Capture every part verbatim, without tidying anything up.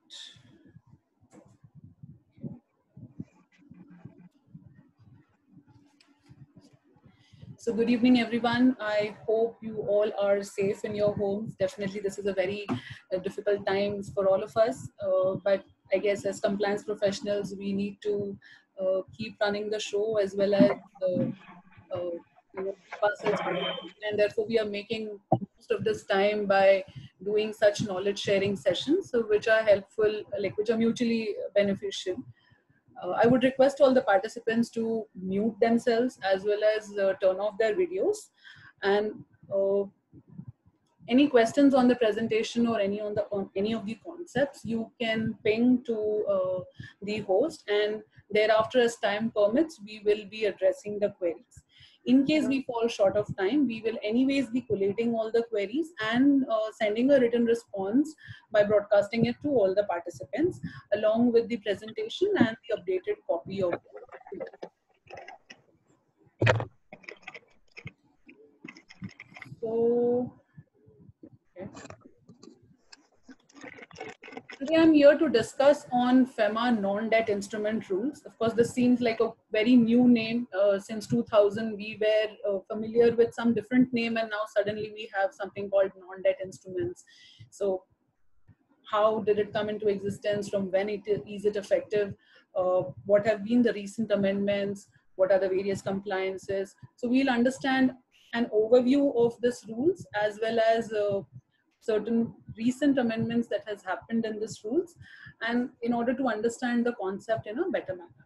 So good evening, everyone. I hope you all are safe in your homes. Definitely, this is a very uh, difficult times for all of us. Uh, but I guess as compliance professionals, we need to uh, keep running the show as well as uh, uh, you know, keep ourselves productive. And therefore, we are making most of this time by doing such knowledge sharing sessions, so which are helpful, like which are mutually beneficial. Uh, I would request all the participants to mute themselves as well as uh, turn off their videos. And uh, any questions on the presentation or any on the on any of the concepts, you can ping to uh, the host, and thereafter, as time permits, we will be addressing the queries. In case we fall short of time, we will anyways be collating all the queries and uh, sending a written response by broadcasting it to all the participants along with the presentation and the updated copy of it. So, okay. Today I'm here to discuss on FEMA non-debt instrument rules. Of course, this seems like a very new name. Uh, since two thousand, we were uh, familiar with some different name, and now suddenly we have something called non-debt instruments. So how did it come into existence? From when it is, is it effective? Uh, what have been the recent amendments? What are the various compliances? So we'll understand an overview of these rules as well as uh, certain recent amendments that has happened in these rules, and in order to understand the concept in a better manner.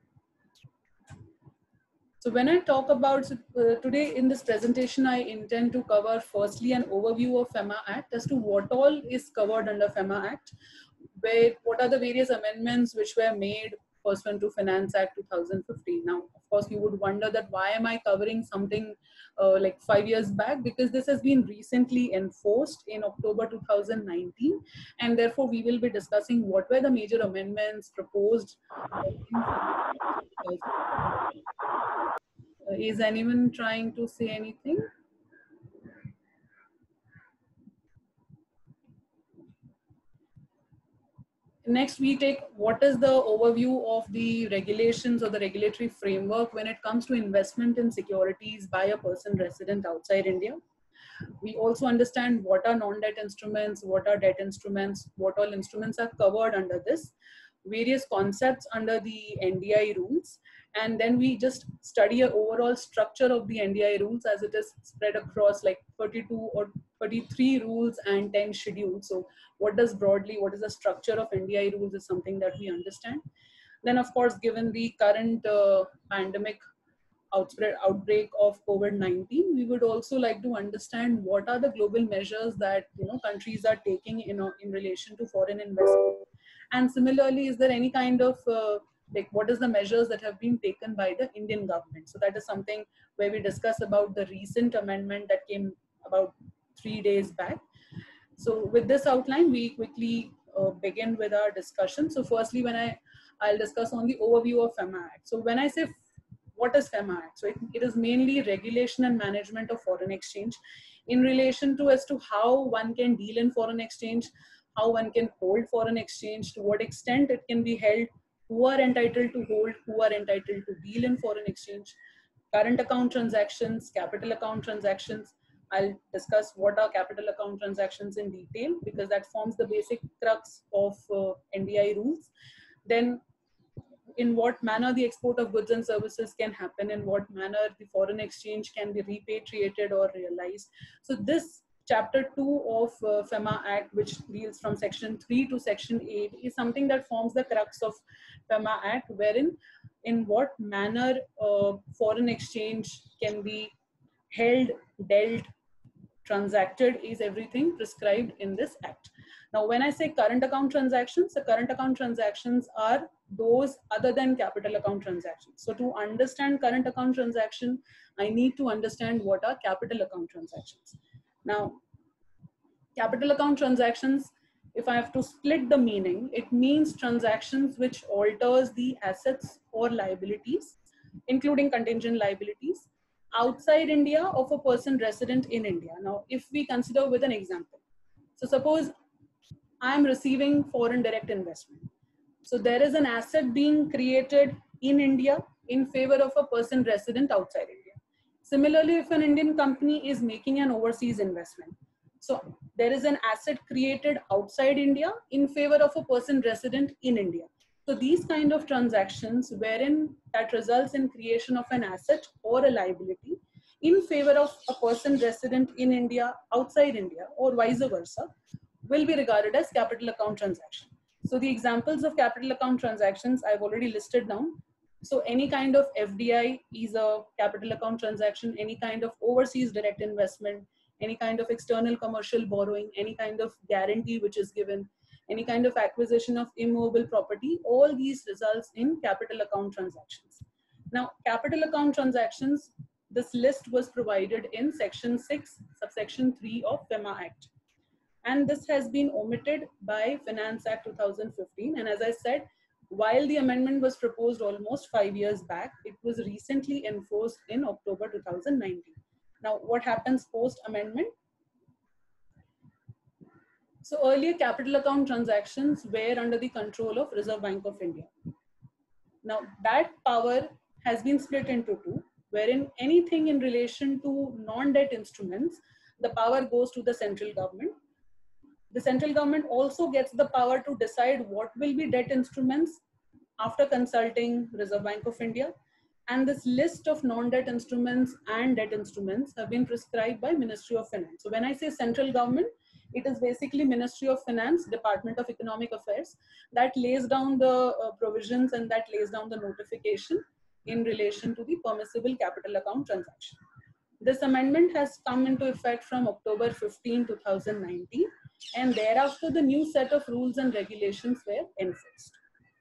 So when I talk about uh, today in this presentation, I intend to cover firstly an overview of FEMA Act as to what all is covered under FEMA Act, where what are the various amendments which were made pursuant to Finance Act two thousand fifteen. Now, of course, you would wonder that why am I covering something uh, like five years back? Because this has been recently enforced in October two thousand nineteen, and therefore we will be discussing what were the major amendments proposed. Uh, is anyone trying to say anything? Next, we take what is the overview of the regulations or the regulatory framework when it comes to investment in securities by a person resident outside India. We also understand what are non-debt instruments, what are debt instruments, what all instruments are covered under this, various concepts under the N D I rules, and then we just study an overall structure of the N D I rules as it is spread across like thirty-two or thirty-three rules and ten schedules. So what does broadly, what is the structure of N D I rules is something that we understand. Then of course, given the current uh, pandemic outspread outbreak of COVID nineteen, we would also like to understand what are the global measures that you know countries are taking you know in relation to foreign investment. And similarly, is there any kind of uh, like what is the measures that have been taken by the Indian government? So that is something where we discuss about the recent amendment that came about three days back. So with this outline, we quickly uh, begin with our discussion. So firstly, when I, I'll discuss on the overview of FEMA Act. So when I say what is FEMA Act? So it, it is mainly regulation and management of foreign exchange in relation to as to how one can deal in foreign exchange, how one can hold foreign exchange, to what extent it can be held, who are entitled to hold, who are entitled to deal in foreign exchange, current account transactions, capital account transactions. I'll discuss what are capital account transactions in detail because that forms the basic crux of uh, N D I rules. Then in what manner the export of goods and services can happen, in what manner the foreign exchange can be repatriated or realized. So this chapter two of uh, FEMA Act, which deals from section three to section eight, is something that forms the crux of FEMA Act, wherein in what manner uh, foreign exchange can be held, dealt, transacted is everything prescribed in this act. Now, when I say current account transactions, the current account transactions are those other than capital account transactions. So to understand current account transaction, I need to understand what are capital account transactions. Now, capital account transactions, if I have to split the meaning, it means transactions which alters the assets or liabilities, including contingent liabilities, outside India of a person resident in India. Now, if we consider with an example, so suppose I am receiving foreign direct investment. So there is an asset being created in India in favor of a person resident outside India. Similarly, if an Indian company is making an overseas investment, so there is an asset created outside India in favor of a person resident in India. So these kind of transactions wherein that results in creation of an asset or a liability in favor of a person resident in India, outside India, or vice versa, will be regarded as capital account transaction. So the examples of capital account transactions I've already listed down. So any kind of F D I is a capital account transaction, any kind of overseas direct investment, any kind of external commercial borrowing, any kind of guarantee which is given, any kind of acquisition of immovable property, all these results in capital account transactions. Now, capital account transactions, this list was provided in section six, subsection three of FEMA Act. And this has been omitted by Finance Act two thousand fifteen. And as I said, while the amendment was proposed almost five years back, it was recently enforced in October two thousand nineteen. Now, what happens post amendment? So earlier capital account transactions were under the control of Reserve Bank of India. Now that power has been split into two, wherein anything in relation to non-debt instruments, the power goes to the central government. The central government also gets the power to decide what will be debt instruments after consulting Reserve Bank of India. And this list of non-debt instruments and debt instruments have been prescribed by Ministry of Finance. So when I say central government, it is basically Ministry of Finance, Department of Economic Affairs, that lays down the uh, provisions and that lays down the notification in relation to the permissible capital account transaction. This amendment has come into effect from October fifteenth, two thousand nineteen, and thereafter the new set of rules and regulations were enforced.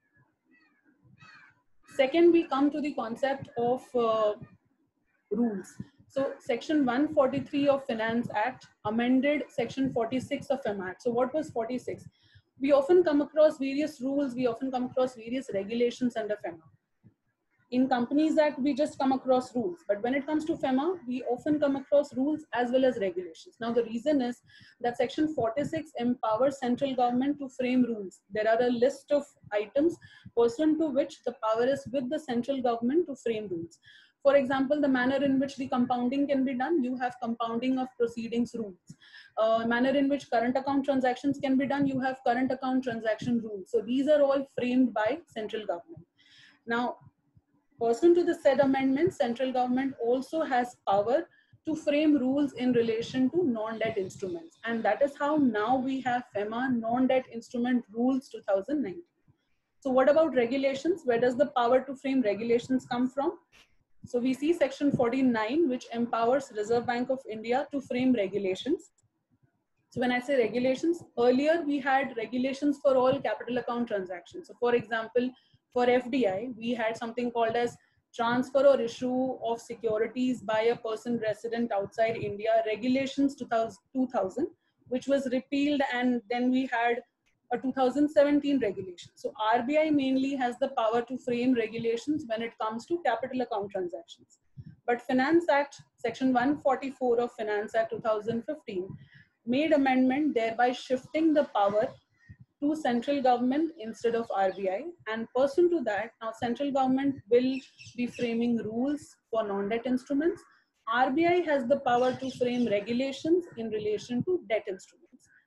Second, we come to the concept of uh, rules. So section one forty-three of Finance Act amended section forty-six of FEMA Act. So what was forty-six? We often come across various rules, we often come across various regulations under FEMA. In Companies Act, we just come across rules. But when it comes to FEMA, we often come across rules as well as regulations. Now, the reason is that section forty-six empowers central government to frame rules. There are a list of items pursuant to which the power is with the central government to frame rules. For example, the manner in which the compounding can be done, you have compounding of proceedings rules. Uh, manner in which current account transactions can be done, you have current account transaction rules. So these are all framed by central government. Now, pursuant to the said amendment, central government also has power to frame rules in relation to non-debt instruments. And that is how now we have FEMA Non-Debt Instrument Rules two thousand nineteen. So what about regulations? Where does the power to frame regulations come from? So we see section forty-nine, which empowers Reserve Bank of India to frame regulations. So when I say regulations, earlier we had regulations for all capital account transactions. So for example, for F D I, we had something called as transfer or issue of securities by a person resident outside India, regulations two thousand, which was repealed, and then we had a two thousand seventeen regulation. So R B I mainly has the power to frame regulations when it comes to capital account transactions. But Finance Act, section one forty-four of Finance Act two thousand fifteen, made amendment, thereby shifting the power to central government instead of R B I. And pursuant to that, now central government will be framing rules for non-debt instruments. R B I has the power to frame regulations in relation to debt instruments.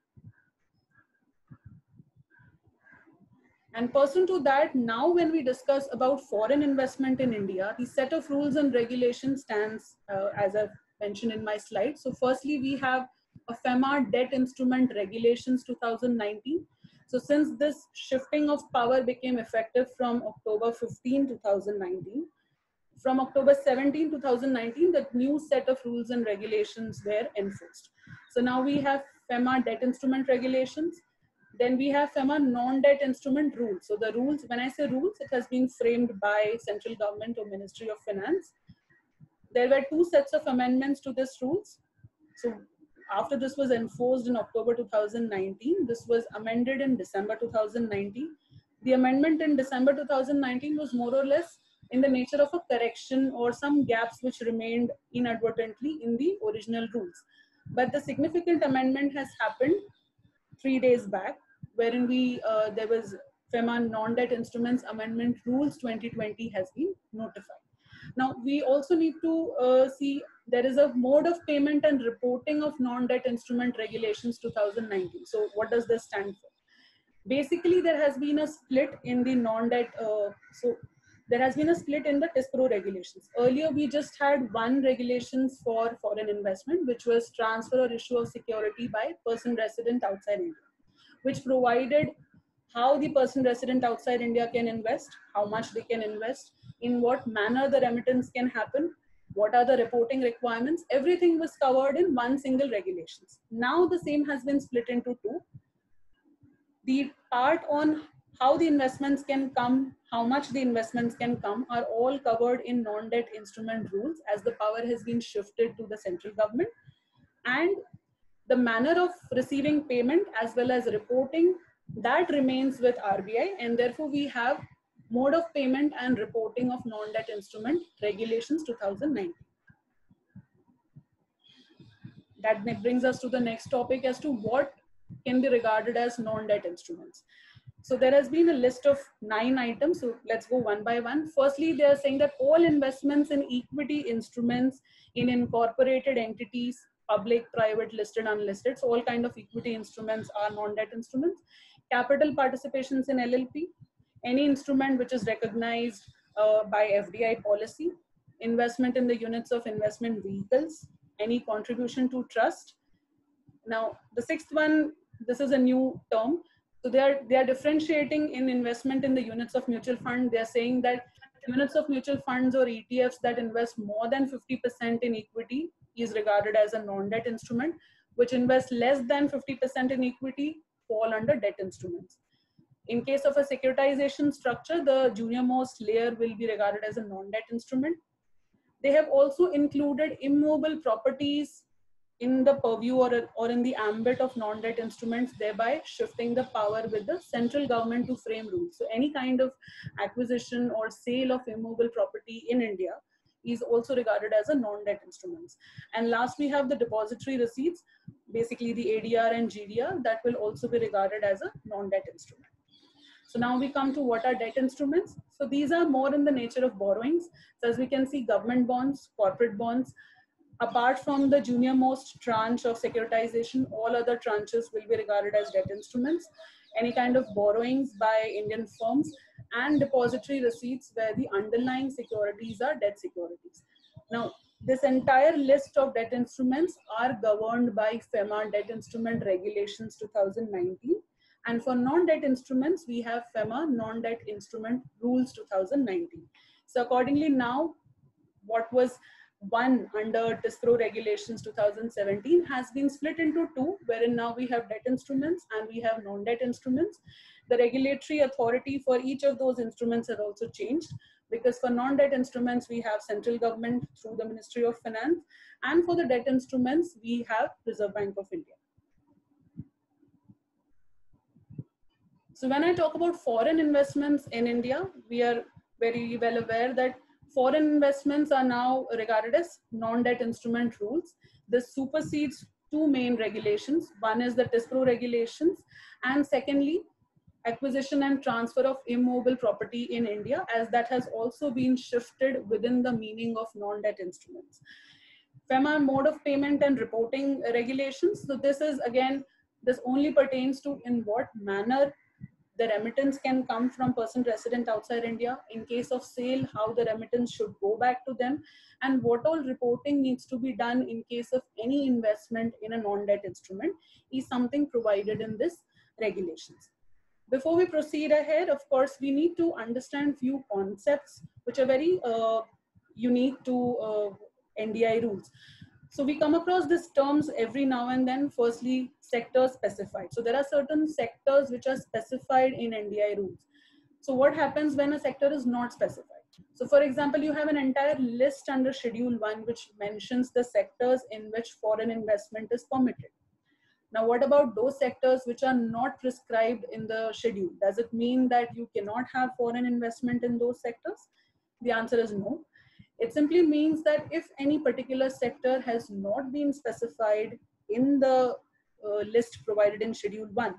And pursuant to that, now when we discuss about foreign investment in India, the set of rules and regulations stands uh, as I've mentioned in my slide. So firstly, we have a FEMA Debt Instrument Regulations two thousand nineteen. So since this shifting of power became effective from October fifteenth, two thousand nineteen, from October seventeenth, two thousand nineteen, the new set of rules and regulations were enforced. So now we have FEMA Debt Instrument Regulations. Then we have FEMA Non-Debt Instrument Rules. So the rules, when I say rules, it has been framed by central government or Ministry of Finance. There were two sets of amendments to this rules. So after this was enforced in October two thousand nineteen, this was amended in December two thousand nineteen. The amendment in December two thousand nineteen was more or less in the nature of a correction or some gaps which remained inadvertently in the original rules. But the significant amendment has happened three days back. wherein we, uh, there was FEMA non-debt instruments amendment rules twenty twenty has been notified. Now, we also need to uh, see there is a mode of payment and reporting of non-debt instrument regulations two thousand nineteen. So what does this stand for? Basically, there has been a split in the non-debt, uh, so there has been a split in the TISPRO regulations. Earlier, we just had one regulations for foreign investment, which was transfer or issue of security by person resident outside India, which provided how the person resident outside India can invest, how much they can invest, in what manner the remittance can happen, what are the reporting requirements. Everything was covered in one single regulations. Now the same has been split into two. The part on how the investments can come, how much the investments can come, are all covered in non-debt instrument rules, as the power has been shifted to the central government. And the manner of receiving payment as well as reporting, that remains with R B I, and therefore we have mode of payment and reporting of non-debt instrument regulations two thousand nineteen. That brings us to the next topic as to what can be regarded as non-debt instruments. So there has been a list of nine items. So let's go one by one. Firstly, they are saying that all investments in equity instruments in incorporated entities, public, private, listed, unlisted, so all kind of equity instruments are non-debt instruments. Capital participations in L L P, any instrument which is recognized uh, by F D I policy, investment in the units of investment vehicles, any contribution to trust. Now, the sixth one, this is a new term. So they are, they are differentiating in investment in the units of mutual fund. They are saying that units of mutual funds or E T Fs that invest more than fifty percent in equity is regarded as a non-debt instrument, which invest less than fifty percent in equity fall under debt instruments. In case of a securitization structure, the junior most layer will be regarded as a non-debt instrument. They have also included immobile properties in the purview or, or in the ambit of non-debt instruments, thereby shifting the power with the central government to frame rules. So any kind of acquisition or sale of immobile property in India is also regarded as a non-debt instruments. And last, we have the depository receipts, basically the A D R and G D R, that will also be regarded as a non-debt instrument. So now we come to what are debt instruments. So these are more in the nature of borrowings. So as we can see, government bonds, corporate bonds. Apart from the junior most tranche of securitization, all other tranches will be regarded as debt instruments. Any kind of borrowings by Indian firms and depository receipts where the underlying securities are debt securities. Now, this entire list of debt instruments are governed by FEMA Debt Instrument Regulations two thousand nineteen. And for non-debt instruments, we have FEMA Non-Debt Instrument Rules two thousand nineteen. So accordingly, now what was one under TISPRO regulations two thousand seventeen has been split into two, wherein now we have debt instruments and we have non-debt instruments. The regulatory authority for each of those instruments has also changed, because for non-debt instruments, we have central government through the Ministry of Finance, and for the debt instruments, we have Reserve Bank of India. So when I talk about foreign investments in India, we are very well aware that foreign investments are now regarded as non-debt instrument rules. This supersedes two main regulations. One is the TISPRO regulations, and secondly, acquisition and transfer of immobile property in India, as that has also been shifted within the meaning of non-debt instruments. FEMA mode of payment and reporting regulations. So this is again, this only pertains to in what manner the remittance can come from person resident outside India. In case of sale, how the remittance should go back to them, and what all reporting needs to be done in case of any investment in a non-debt instrument is something provided in this regulations. Before we proceed ahead, of course, we need to understand few concepts which are very uh, unique to uh, N D I rules. So we come across these terms every now and then. Firstly, sector specified. So there are certain sectors which are specified in N D I rules. So what happens when a sector is not specified? So for example, you have an entire list under Schedule one which mentions the sectors in which foreign investment is permitted. Now, what about those sectors which are not prescribed in the schedule? Does it mean that you cannot have foreign investment in those sectors? The answer is no. It simply means that if any particular sector has not been specified in the uh, list provided in Schedule one,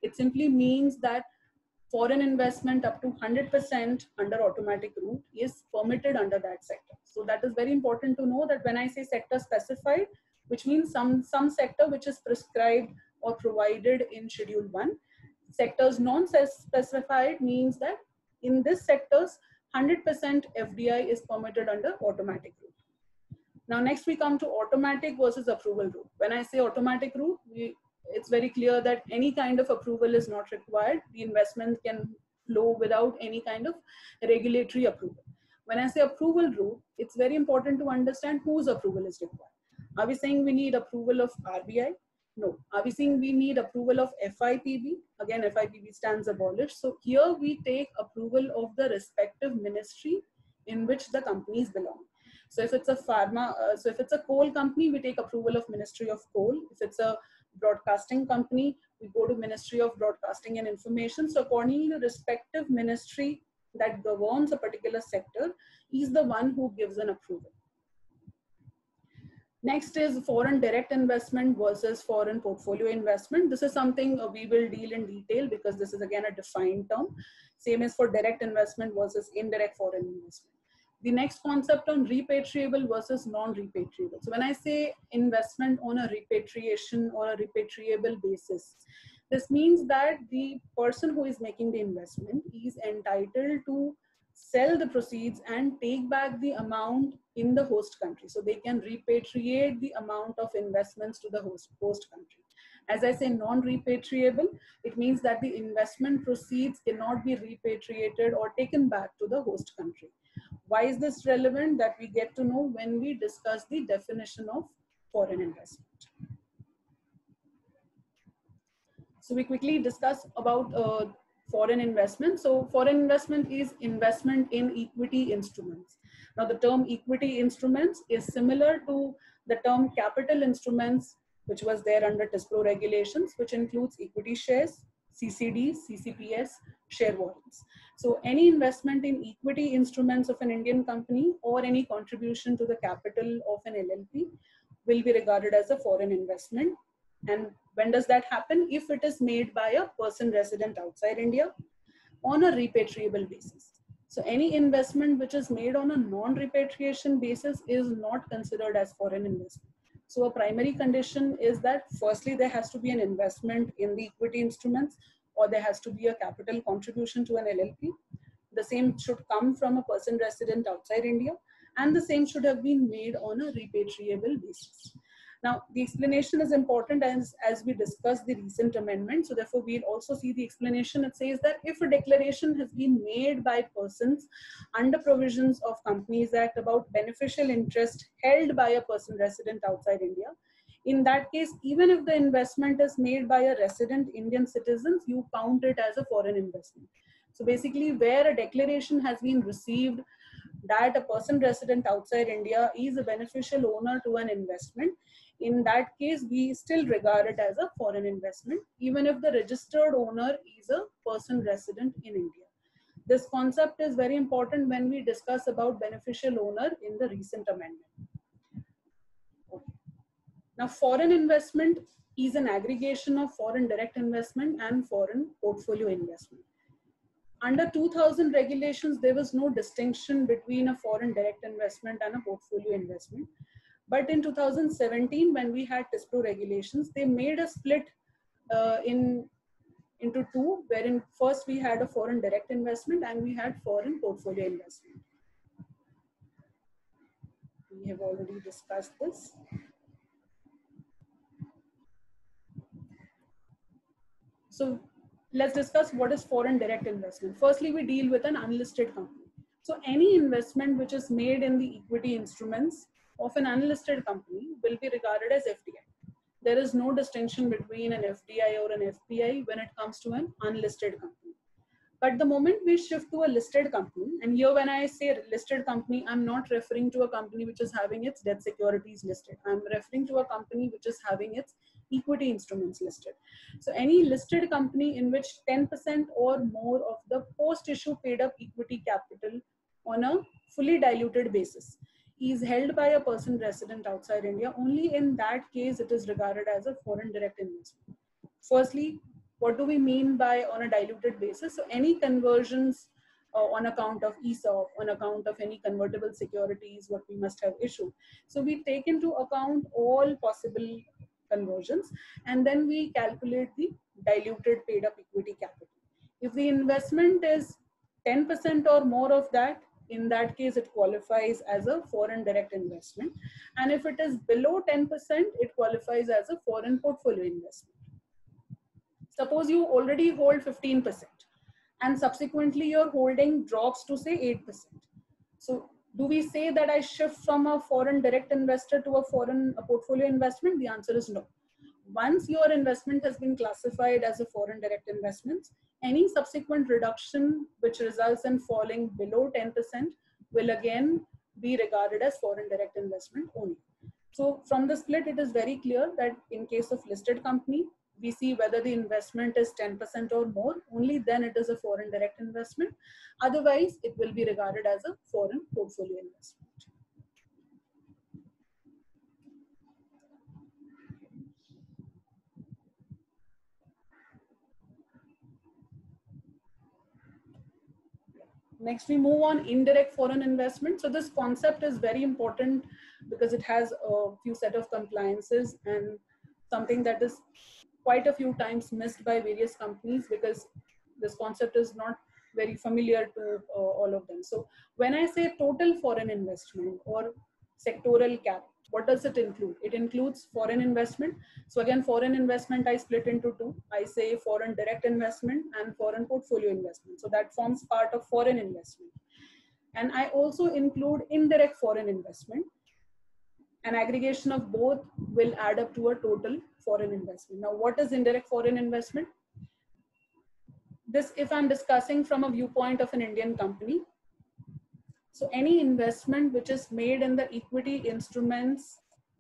It simply means that foreign investment up to one hundred percent under automatic route is permitted under that sector. So that is very important to know, that when I say sector specified, which means some, some sector which is prescribed or provided in Schedule one. Sectors non-specified means that in this sectors, one hundred percent F D I is permitted under automatic route. Now, next we come to automatic versus approval route. When I say automatic route, we, it's very clear that any kind of approval is not required. The investment can flow without any kind of regulatory approval. When I say approval route, it's very important to understand whose approval is required. Are we saying we need approval of R B I? No. Are we saying we need approval of F I P B? Again, F I P B stands abolished. So here we take approval of the respective ministry in which the companies belong. So if it's a pharma, uh, so if it's a coal company, we take approval of Ministry of Coal. If it's a broadcasting company, we go to Ministry of Broadcasting and Information. So accordingly, the respective ministry that governs a particular sector is the one who gives an approval. Next is foreign direct investment versus foreign portfolio investment. This is something we will deal in detail because this is again a defined term. Same as for direct investment versus indirect foreign investment. The next concept on repatriable versus non-repatriable. So when I say investment on a repatriation or a repatriable basis, this means that the person who is making the investment is entitled to sell the proceeds and take back the amount in the host country. So they can repatriate the amount of investments to the host, host country. As I say non-repatriable, it means that the investment proceeds cannot be repatriated or taken back to the host country. Why is this relevant? That we get to know when we discuss the definition of foreign investment. So we quickly discuss about uh, foreign investment. So foreign investment is investment in equity instruments. Now the term equity instruments is similar to the term capital instruments, which was there under TISPRO regulations, which includes equity shares, C C Ds, C C P S, share warrants. So any investment in equity instruments of an Indian company or any contribution to the capital of an L L P will be regarded as a foreign investment. And when does that happen? If it is made by a person resident outside India on a repatriable basis. So any investment which is made on a non-repatriation basis is not considered as foreign investment. So a primary condition is that firstly, there has to be an investment in the equity instruments, or there has to be a capital contribution to an L L P. The same should come from a person resident outside India, and the same should have been made on a repatriable basis. Now, the explanation is important as, as we discuss the recent amendment. So therefore, we'll also see the explanation. It says that if a declaration has been made by persons under provisions of Companies Act about beneficial interest held by a person resident outside India, in that case, even if the investment is made by a resident Indian citizen, you count it as a foreign investment. So basically, where a declaration has been received that a person resident outside India is a beneficial owner to an investment, in that case, we still regard it as a foreign investment, even if the registered owner is a person resident in India. This concept is very important when we discuss about beneficial owner in the recent amendment. Okay. Now, foreign investment is an aggregation of foreign direct investment and foreign portfolio investment. Under two thousand regulations, there was no distinction between a foreign direct investment and a portfolio investment. But in two thousand seventeen, when we had TISPRO regulations, they made a split uh, in, into two, wherein first we had a foreign direct investment and we had foreign portfolio investment. We have already discussed this. So let's discuss what is foreign direct investment. Firstly, we deal with an unlisted company. So any investment which is made in the equity instruments of an unlisted company will be regarded as F D I. There is no distinction between an F D I or an F P I when it comes to an unlisted company. But the moment we shift to a listed company, and here when I say listed company, I'm not referring to a company which is having its debt securities listed. I'm referring to a company which is having its equity instruments listed. So any listed company in which ten percent or more of the post-issue paid up equity capital on a fully diluted basis is held by a person resident outside India, only in that case it is regarded as a foreign direct investment. Firstly, what do we mean by on a diluted basis? So any conversions uh, on account of E S O P, on account of any convertible securities, what we must have issued. So we take into account all possible conversions, and then we calculate the diluted paid up equity capital. If the investment is ten percent or more of that, in that case, it qualifies as a foreign direct investment. And if it is below ten percent, it qualifies as a foreign portfolio investment. Suppose you already hold fifteen percent and subsequently your holding drops to say eight percent. So do we say that I shift from a foreign direct investor to a foreign a portfolio investment? The answer is no. Once your investment has been classified as a foreign direct investment, any subsequent reduction which results in falling below ten percent will again be regarded as foreign direct investment only. So from the split, it is very clear that in case of listed company, we see whether the investment is ten percent or more, only then it is a foreign direct investment. Otherwise, it will be regarded as a foreign portfolio investment. Next, we move on indirect foreign investment. So this concept is very important because it has a few set of compliances and something that is quite a few times missed by various companies because this concept is not very familiar to uh, all of them. So when I say total foreign investment or sectoral cap, what does it include? It includes foreign investment. So again, foreign investment I split into two. I say foreign direct investment and foreign portfolio investment. So that forms part of foreign investment. And I also include indirect foreign investment. An aggregation of both will add up to a total foreign investment. Now, what is indirect foreign investment? This, if I'm discussing from a viewpoint of an Indian company, so any investment which is made in the equity instruments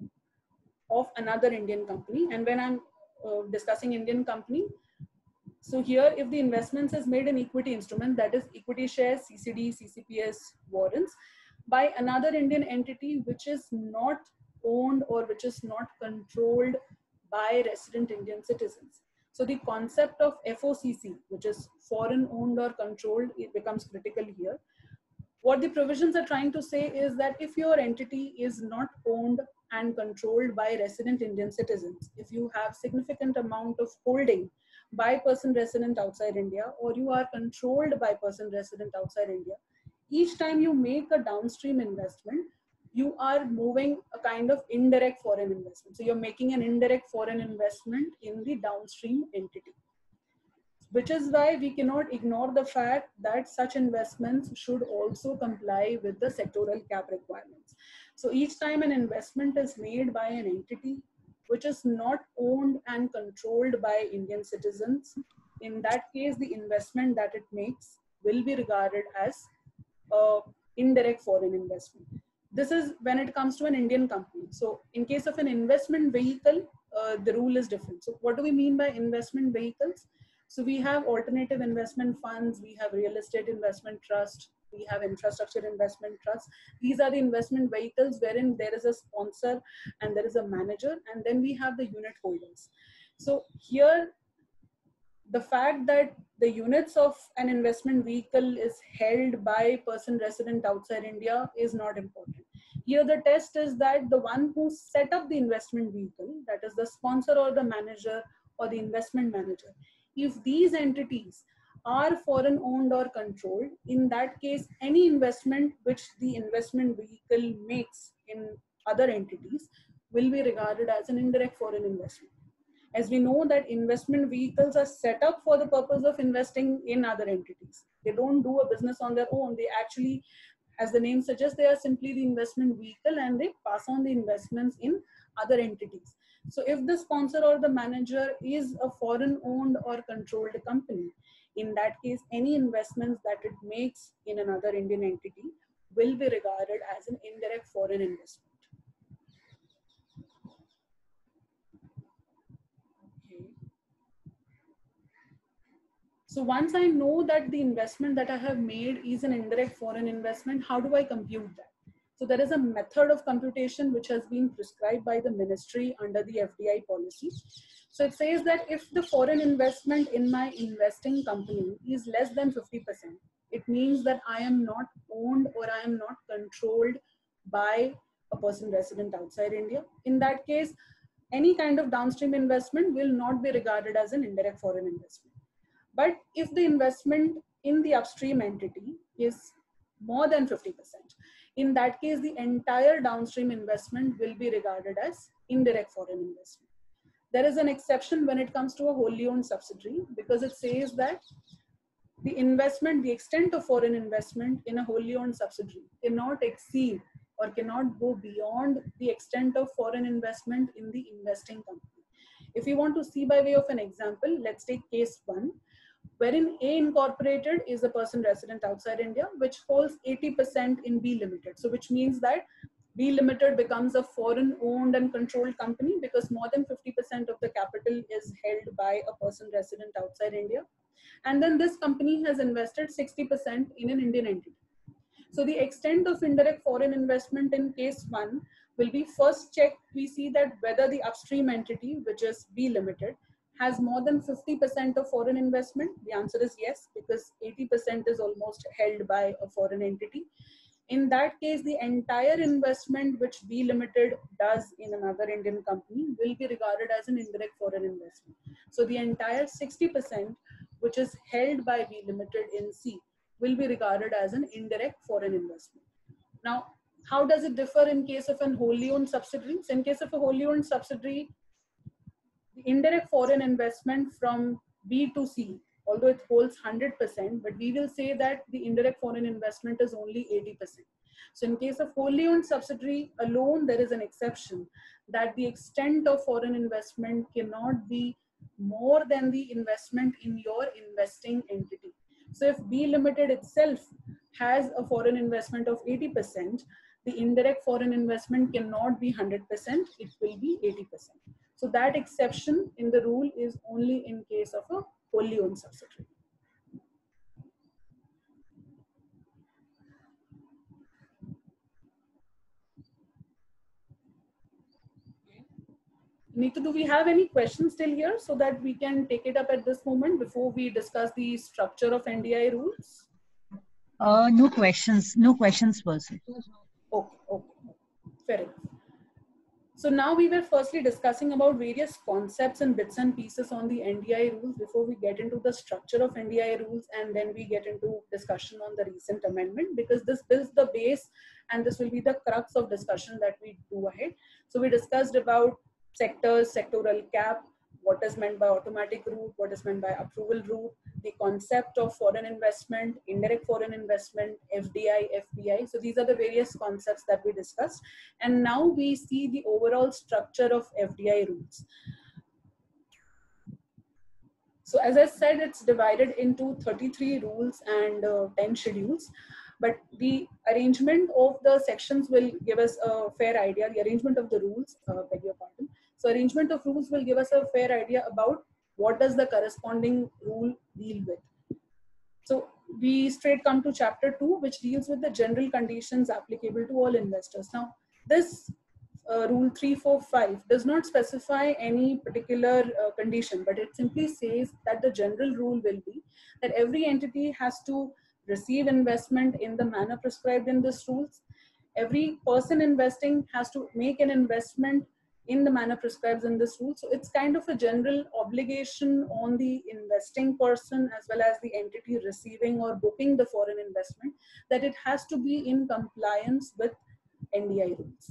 of another Indian company, and when I'm uh, discussing Indian company, so here if the investments is made in equity instrument, that is equity shares, C C D, C C P S, warrants, by another Indian entity which is not owned or which is not controlled by resident Indian citizens. So the concept of F O C C, which is foreign owned or controlled, it becomes critical here. What the provisions are trying to say is that if your entity is not owned and controlled by resident Indian citizens, if you have significant amount of holding by person resident outside India, or you are controlled by person resident outside India, each time you make a downstream investment, you are moving a kind of indirect foreign investment. So you're making an indirect foreign investment in the downstream entity, which is why we cannot ignore the fact that such investments should also comply with the sectoral cap requirements. So each time an investment is made by an entity which is not owned and controlled by Indian citizens, in that case, the investment that it makes will be regarded as uh, indirect foreign investment. This is when it comes to an Indian company. So in case of an investment vehicle, uh, the rule is different. So what do we mean by investment vehicles? So we have alternative investment funds, we have real estate investment trust, we have infrastructure investment trust. These are the investment vehicles wherein there is a sponsor and there is a manager, and then we have the unit holders. So here, the fact that the units of an investment vehicle is held by person resident outside India is not important. Here the test is that the one who set up the investment vehicle, that is the sponsor or the manager or the investment manager, if these entities are foreign owned or controlled, in that case, any investment which the investment vehicle makes in other entities will be regarded as an indirect foreign investment. As we know that investment vehicles are set up for the purpose of investing in other entities. They don't do a business on their own. They actually, as the name suggests, they are simply the investment vehicle and they pass on the investments in other entities. So if the sponsor or the manager is a foreign owned or controlled company, in that case, any investments that it makes in another Indian entity will be regarded as an indirect foreign investment. Okay. So once I know that the investment that I have made is an indirect foreign investment, how do I compute that? So there is a method of computation which has been prescribed by the ministry under the F D I policy. So it says that if the foreign investment in my investing company is less than fifty percent, it means that I am not owned or I am not controlled by a person resident outside India. In that case, any kind of downstream investment will not be regarded as an indirect foreign investment. But if the investment in the upstream entity is more than fifty percent, in that case, the entire downstream investment will be regarded as indirect foreign investment. There is an exception when it comes to a wholly owned subsidiary, because it says that the investment, the extent of foreign investment in a wholly owned subsidiary cannot exceed or cannot go beyond the extent of foreign investment in the investing company. If you want to see by way of an example, let's take case one, wherein A Incorporated is a person resident outside India, which holds eighty percent in B Limited. So which means that B Limited becomes a foreign owned and controlled company because more than fifty percent of the capital is held by a person resident outside India. And then this company has invested sixty percent in an Indian entity. So the extent of indirect foreign investment in case one will be first checked. We see that whether the upstream entity, which is B Limited, has more than fifty percent of foreign investment. The answer is yes, because eighty percent is almost held by a foreign entity. In that case, the entire investment which B Limited does in another Indian company will be regarded as an indirect foreign investment. So the entire sixty percent which is held by B Limited in C will be regarded as an indirect foreign investment. Now, how does it differ in case of an wholly owned subsidiary? So in case of a wholly owned subsidiary, the indirect foreign investment from B to C, although it holds one hundred percent, but we will say that the indirect foreign investment is only eighty percent. So in case of wholly owned subsidiary alone, there is an exception that the extent of foreign investment cannot be more than the investment in your investing entity. So if B Limited itself has a foreign investment of eighty percent, the indirect foreign investment cannot be one hundred percent, it will be eighty percent. So that exception in the rule is only in case of a wholly owned subsidiary. Neetu, do we have any questions still here so that we can take it up at this moment before we discuss the structure of N D I rules? Uh, no questions, no questions per se. Okay, okay, fair enough. So now we were firstly discussing about various concepts and bits and pieces on the N D I rules before we get into the structure of N D I rules, and then we get into discussion on the recent amendment, because this builds the base and this will be the crux of discussion that we do ahead. So we discussed about sectors, sectoral cap, what is meant by automatic route, what is meant by approval route, the concept of foreign investment, indirect foreign investment, F D I, F P I. So these are the various concepts that we discussed. And now we see the overall structure of F D I rules. So as I said, it's divided into thirty-three rules and uh, ten schedules. But the arrangement of the sections will give us a fair idea. The arrangement of the rules, uh, beg your pardon. So arrangement of rules will give us a fair idea about what does the corresponding rule deal with. So we straight come to chapter two, which deals with the general conditions applicable to all investors. Now, this uh, rule three four five does not specify any particular uh, condition, but it simply says that the general rule will be that every entity has to receive investment in the manner prescribed in this rules. Every person investing has to make an investment in the manner prescribed in this rule. So it's kind of a general obligation on the investing person as well as the entity receiving or booking the foreign investment that it has to be in compliance with N D I rules.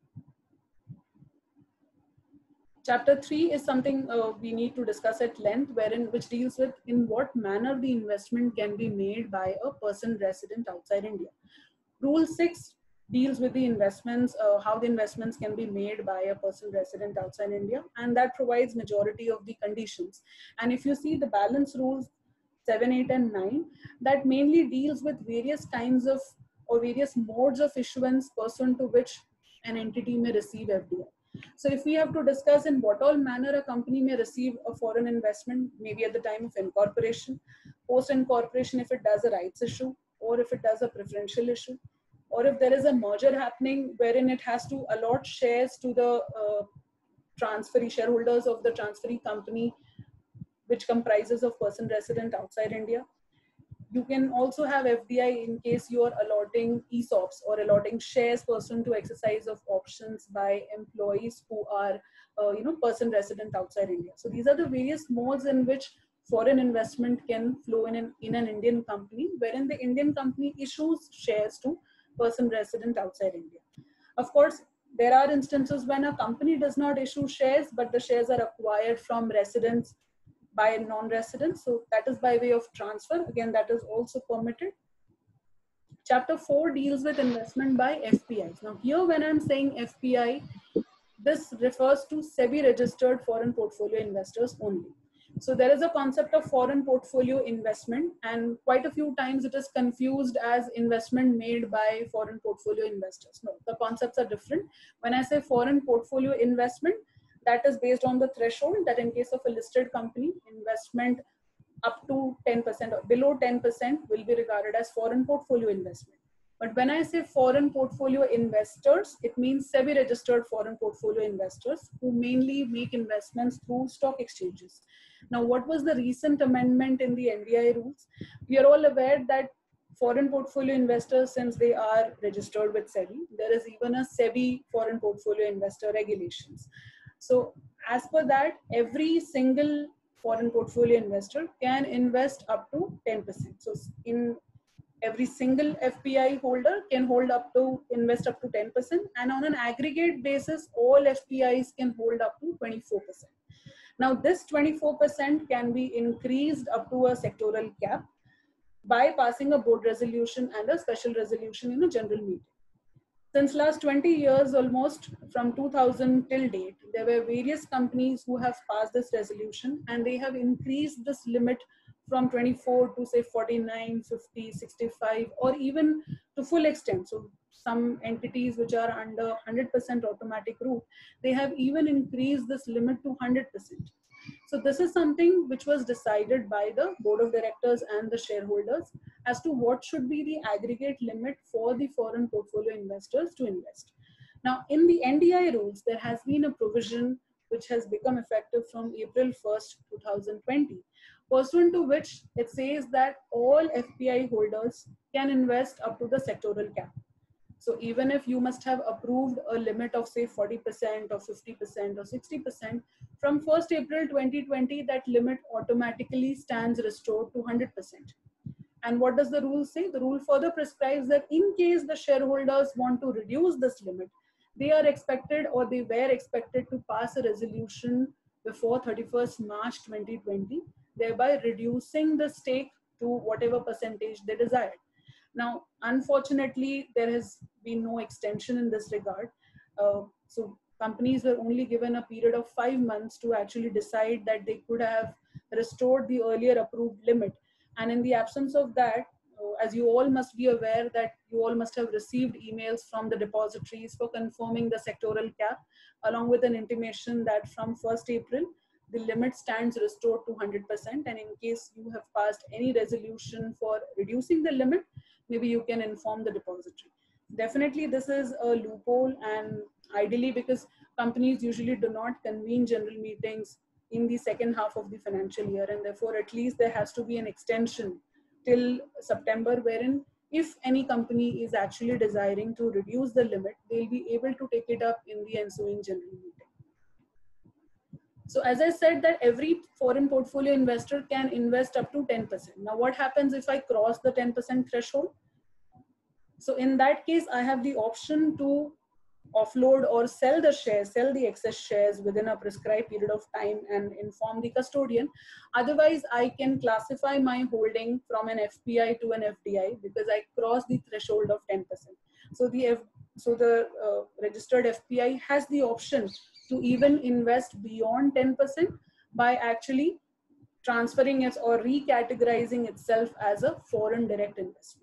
Chapter three is something uh, we need to discuss at length, wherein which deals with in what manner the investment can be made by a person resident outside India. Rule six deals with the investments, uh, how the investments can be made by a person resident outside India, and that provides majority of the conditions. And if you see the balance rules seven, eight, and nine, that mainly deals with various kinds of or various modes of issuance pursuant to which an entity may receive F D I. So if we have to discuss in what all manner a company may receive a foreign investment, maybe at the time of incorporation, post incorporation if it does a rights issue, or if it does a preferential issue, or if there is a merger happening wherein it has to allot shares to the uh, transferee shareholders of the transferee company, which comprises of person resident outside India. You can also have F D I in case you are allotting E S O Ps or allotting shares pursuant to exercise of options by employees who are, uh, you know, person resident outside India. So these are the various modes in which foreign investment can flow in an, in an Indian company, wherein the Indian company issues shares to person resident outside India. Of course, there are instances when a company does not issue shares, but the shares are acquired from residents by non-residents. So that is by way of transfer. Again, that is also permitted. Chapter four deals with investment by F P Is. Now here, when I'm saying F P I, this refers to SEBI registered foreign portfolio investors only. So there is a concept of foreign portfolio investment, and quite a few times it is confused as investment made by foreign portfolio investors. No, the concepts are different. When I say foreign portfolio investment, that is based on the threshold that in case of a listed company, investment up to ten percent or below ten percent will be regarded as foreign portfolio investment. But when I say foreign portfolio investors, it means SEBI registered foreign portfolio investors who mainly make investments through stock exchanges. Now, what was the recent amendment in the N D I rules? We are all aware that foreign portfolio investors, since they are registered with SEBI, there is even a SEBI foreign portfolio investor regulations. So as per that, every single foreign portfolio investor can invest up to ten percent. So in every single F P I holder can hold up to invest up to ten percent, and on an aggregate basis, all F P Is can hold up to twenty-four percent. Now this twenty-four percent can be increased up to a sectoral cap by passing a board resolution and a special resolution in a general meeting. Since last twenty years, almost from two thousand till date, there were various companies who have passed this resolution, and they have increased this limit from twenty-four to say forty-nine, fifty, sixty-five, or even to full extent. So some entities which are under one hundred percent automatic route, they have even increased this limit to one hundred percent. So this is something which was decided by the board of directors and the shareholders as to what should be the aggregate limit for the foreign portfolio investors to invest. Now, in the N D I rules, there has been a provision which has become effective from April first, two thousand twenty, pursuant to which it says that all F P I holders can invest up to the sectoral cap. So even if you must have approved a limit of say forty percent or fifty percent or sixty percent, from first April twenty twenty, that limit automatically stands restored to one hundred percent. And what does the rule say? The rule further prescribes that in case the shareholders want to reduce this limit, they are expected or they were expected to pass a resolution before thirty-first March twenty twenty, thereby reducing the stake to whatever percentage they desired. Now, unfortunately, there has been no extension in this regard. Uh, so companies were only given a period of five months to actually decide that they could have restored the earlier approved limit. And in the absence of that, uh, as you all must be aware that you all must have received emails from the depositories for confirming the sectoral cap, along with an intimation that from first April, the limit stands restored to one hundred percent. And in case you have passed any resolution for reducing the limit, maybe you can inform the depository. Definitely, this is a loophole, and ideally, because companies usually do not convene general meetings in the second half of the financial year, and therefore at least there has to be an extension till September, wherein if any company is actually desiring to reduce the limit, they'll be able to take it up in the ensuing general meeting. So as I said that every foreign portfolio investor can invest up to ten percent. Now what happens if I cross the ten percent threshold? So in that case, I have the option to offload or sell the shares, sell the excess shares within a prescribed period of time and inform the custodian. Otherwise, I can classify my holding from an F P I to an F D I because I crossed the threshold of ten percent. So the, F, so the uh, registered F P I has the option to even invest beyond ten percent by actually transferring it or recategorizing itself as a foreign direct investment.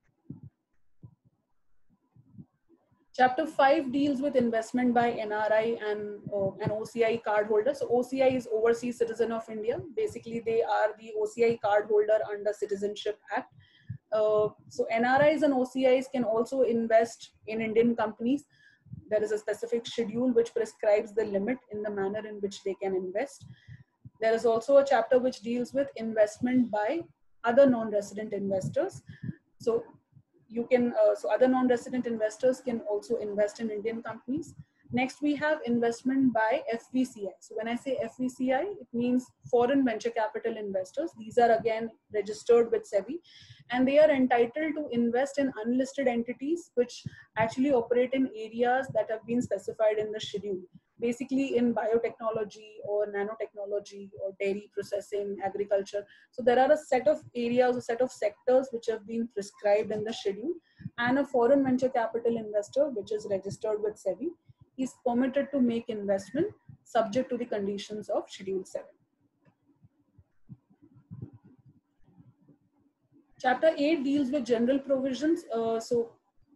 Chapter five deals with investment by N R I and uh, an O C I card holder. So O C I is Overseas Citizen of India. Basically, they are the O C I card holder under Citizenship Act. Uh, so N R Is and O C Is can also invest in Indian companies. There is a specific schedule which prescribes the limit in the manner in which they can invest. There is also a chapter which deals with investment by other non-resident investors. So you can, uh, so other non-resident investors can also invest in Indian companies. Next, we have investment by F V C I. So when I say F V C I, it means foreign venture capital investors. These are again registered with SEBI, and they are entitled to invest in unlisted entities which actually operate in areas that have been specified in the schedule. Basically in biotechnology or nanotechnology or dairy processing, agriculture. So there are a set of areas, a set of sectors which have been prescribed in the schedule, and a foreign venture capital investor, which is registered with SEBI, is permitted to make investment subject to the conditions of Schedule seven. Chapter eight deals with general provisions. Uh, so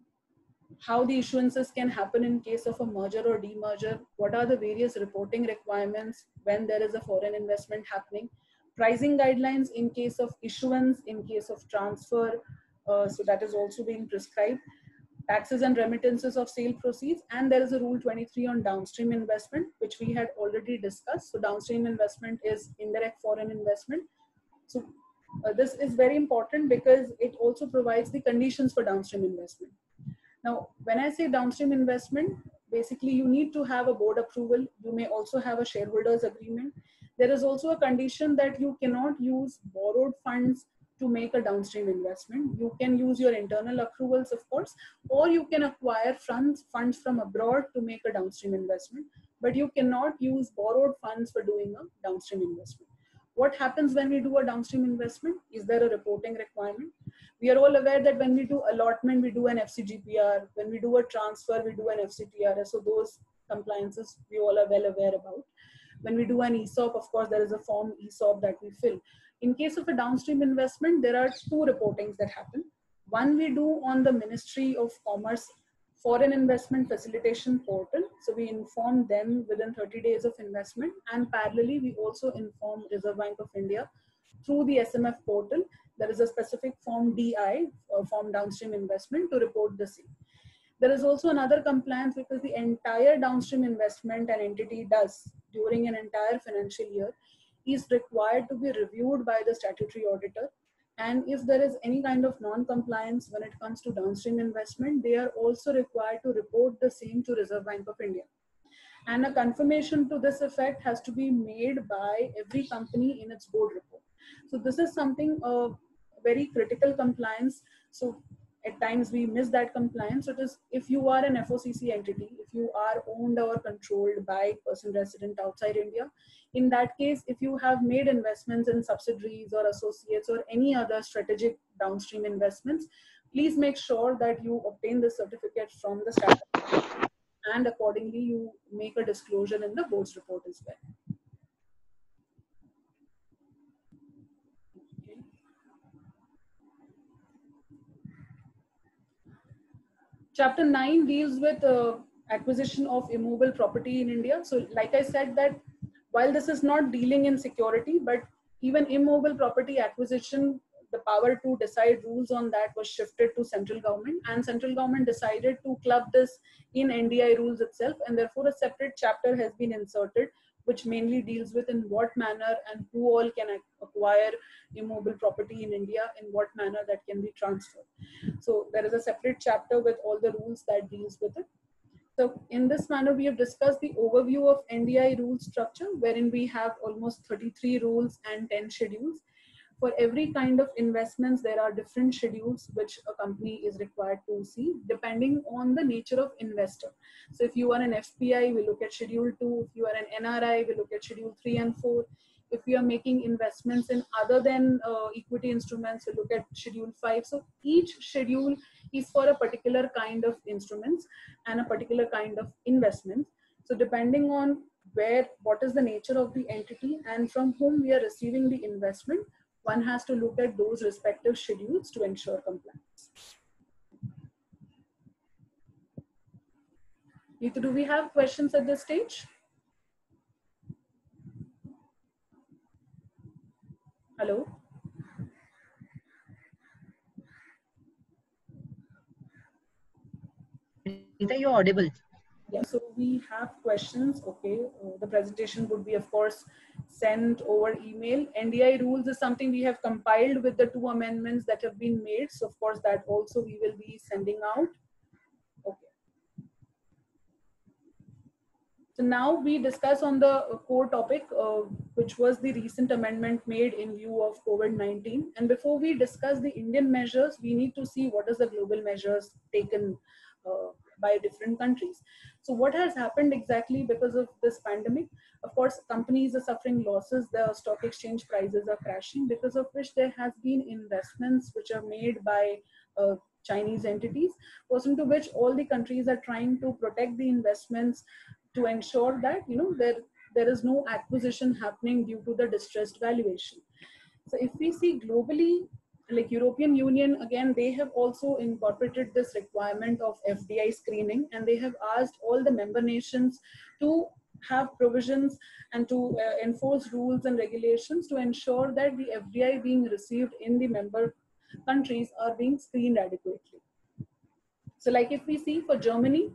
how the issuances can happen in case of a merger or demerger, what are the various reporting requirements when there is a foreign investment happening, pricing guidelines in case of issuance, in case of transfer, uh, so that is also being prescribed, taxes and remittances of sale proceeds, and there is a rule twenty-three on downstream investment, which we had already discussed. So downstream investment is indirect foreign investment. So uh, this is very important because it also provides the conditions for downstream investment. Now, when I say downstream investment, basically you need to have a board approval. You may also have a shareholders agreement. There is also a condition that you cannot use borrowed funds to make a downstream investment. You can use your internal accruals, of course, or you can acquire funds, funds from abroad to make a downstream investment, but you cannot use borrowed funds for doing a downstream investment. What happens when we do a downstream investment? Is there a reporting requirement? We are all aware that when we do allotment, we do an F C G P R. When we do a transfer, we do an F C T R S. So those compliances we all are well aware about. When we do an E S O P, of course, there is a form E S O P that we fill. In case of a downstream investment, there are two reportings that happen. One we do on the Ministry of Commerce Foreign Investment Facilitation Portal. So we inform them within thirty days of investment, and parallelly we also inform Reserve Bank of India through the S M F portal. There is a specific form D I, uh, form downstream investment, to report the same. There is also another compliance because the entire downstream investment an entity does during an entire financial year is required to be reviewed by the statutory auditor. And if there is any kind of non-compliance when it comes to downstream investment, they are also required to report the same to Reserve Bank of India. And a confirmation to this effect has to be made by every company in its board report. So this is something uh, very critical compliance. So at times we miss that compliance. So it is, if you are an F O C C entity, if you are owned or controlled by a person resident outside India, in that case, if you have made investments in subsidiaries or associates or any other strategic downstream investments, please make sure that you obtain the certificate from the startup, and accordingly you make a disclosure in the board's report as well. Okay. Chapter nine deals with uh, acquisition of immovable property in India. So like I said that while this is not dealing in security, but even immovable property acquisition, the power to decide rules on that was shifted to central government, and central government decided to club this in N D I rules itself, and therefore a separate chapter has been inserted which mainly deals with in what manner and who all can acquire immovable property in India, in what manner that can be transferred. So there is a separate chapter with all the rules that deals with it. So in this manner, we have discussed the overview of N D I rule structure, wherein we have almost thirty-three rules and ten schedules. For every kind of investments, there are different schedules which a company is required to see depending on the nature of investor. So if you are an F P I, we look at schedule two. If you are an N R I, we look at schedule three and four. If you are making investments in other than uh, equity instruments, we look at schedule five. So each schedule is for a particular kind of instruments and a particular kind of investments. So depending on where, what is the nature of the entity and from whom we are receiving the investment, one has to look at those respective schedules to ensure compliance. Neetu, do we have questions at this stage? Hello? Rita, you're audible. Yeah, so we have questions. Okay, uh, the presentation would be, of course, sent over email. N D I rules is something we have compiled with the two amendments that have been made. So, of course, that also we will be sending out. Okay. So now we discuss on the core topic, uh, which was the recent amendment made in view of COVID nineteen. And before we discuss the Indian measures, we need to see what is the global measures taken uh, by different countries. So what has happened exactly because of this pandemic? Of course, companies are suffering losses. The stock exchange prices are crashing, because of which there has been investments which are made by uh, Chinese entities, pursuant to which all the countries are trying to protect the investments to ensure that, you know, there there is no acquisition happening due to the distressed valuation. So if we see globally, like European Union, again, they have also incorporated this requirement of F D I screening, and they have asked all the member nations to have provisions and to uh, enforce rules and regulations to ensure that the F D I being received in the member countries are being screened adequately. So like if we see for Germany,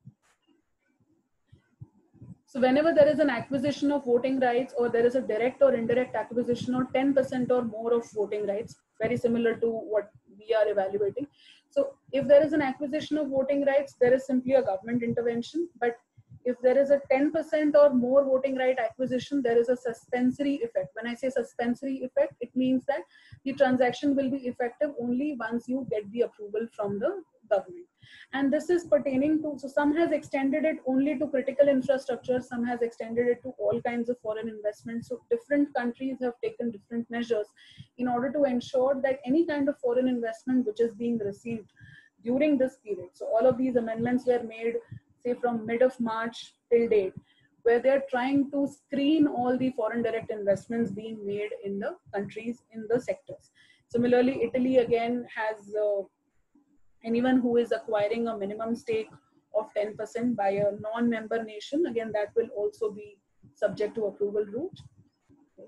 so whenever there is an acquisition of voting rights, or there is a direct or indirect acquisition or ten percent or more of voting rights, very similar to what we are evaluating. So if there is an acquisition of voting rights, there is simply a government intervention. But if there is a ten percent or more voting right acquisition, there is a suspensory effect. When I say suspensory effect, it means that the transaction will be effective only once you get the approval from the government. And this is pertaining to, so some has extended it only to critical infrastructure, some has extended it to all kinds of foreign investments. So different countries have taken different measures in order to ensure that any kind of foreign investment which is being received during this period. So all of these amendments were made, say, from mid of March till date, where they're trying to screen all the foreign direct investments being made in the countries, in the sectors. Similarly, Italy again has uh, anyone who is acquiring a minimum stake of ten percent by a non-member nation, again, that will also be subject to approval route. Okay.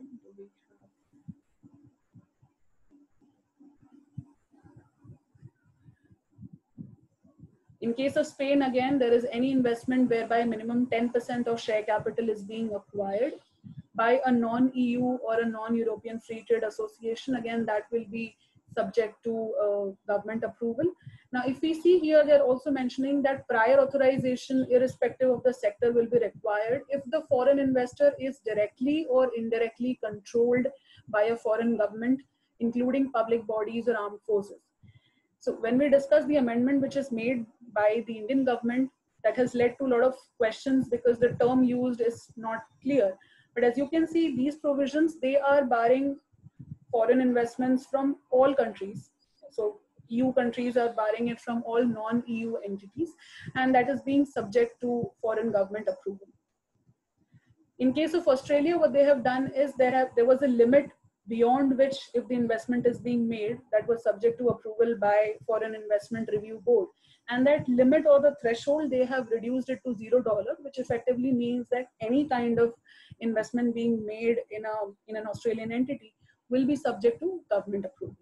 In case of Spain, again, there is any investment whereby minimum ten percent of share capital is being acquired by a non-E U or a non-European Free Trade Association, again, that will be subject to uh, government approval. Now, if we see here, they're also mentioning that prior authorization, irrespective of the sector, will be required if the foreign investor is directly or indirectly controlled by a foreign government, including public bodies or armed forces. So when we discuss the amendment which is made by the Indian government, that has led to a lot of questions because the term used is not clear. But as you can see, these provisions, they are barring foreign investments from all countries. So E U countries are barring it from all non-E U entities, and that is being subject to foreign government approval. In case of Australia, what they have done is there have there was a limit beyond which, if the investment is being made, that was subject to approval by Foreign Investment Review Board. And that limit or the threshold, they have reduced it to zero dollar, which effectively means that any kind of investment being made in a in an Australian entity will be subject to government approval.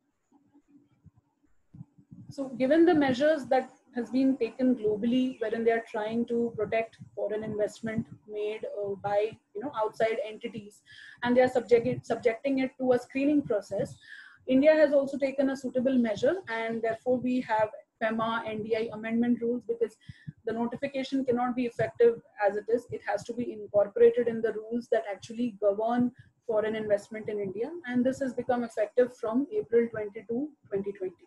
So given the measures that has been taken globally, wherein they are trying to protect foreign investment made uh, by, you know, outside entities, and they are subject, subjecting it to a screening process, India has also taken a suitable measure, and therefore we have FEMA N D I amendment rules, because the notification cannot be effective as it is. It has to be incorporated in the rules that actually govern foreign investment in India, and this has become effective from April twenty-second, twenty twenty.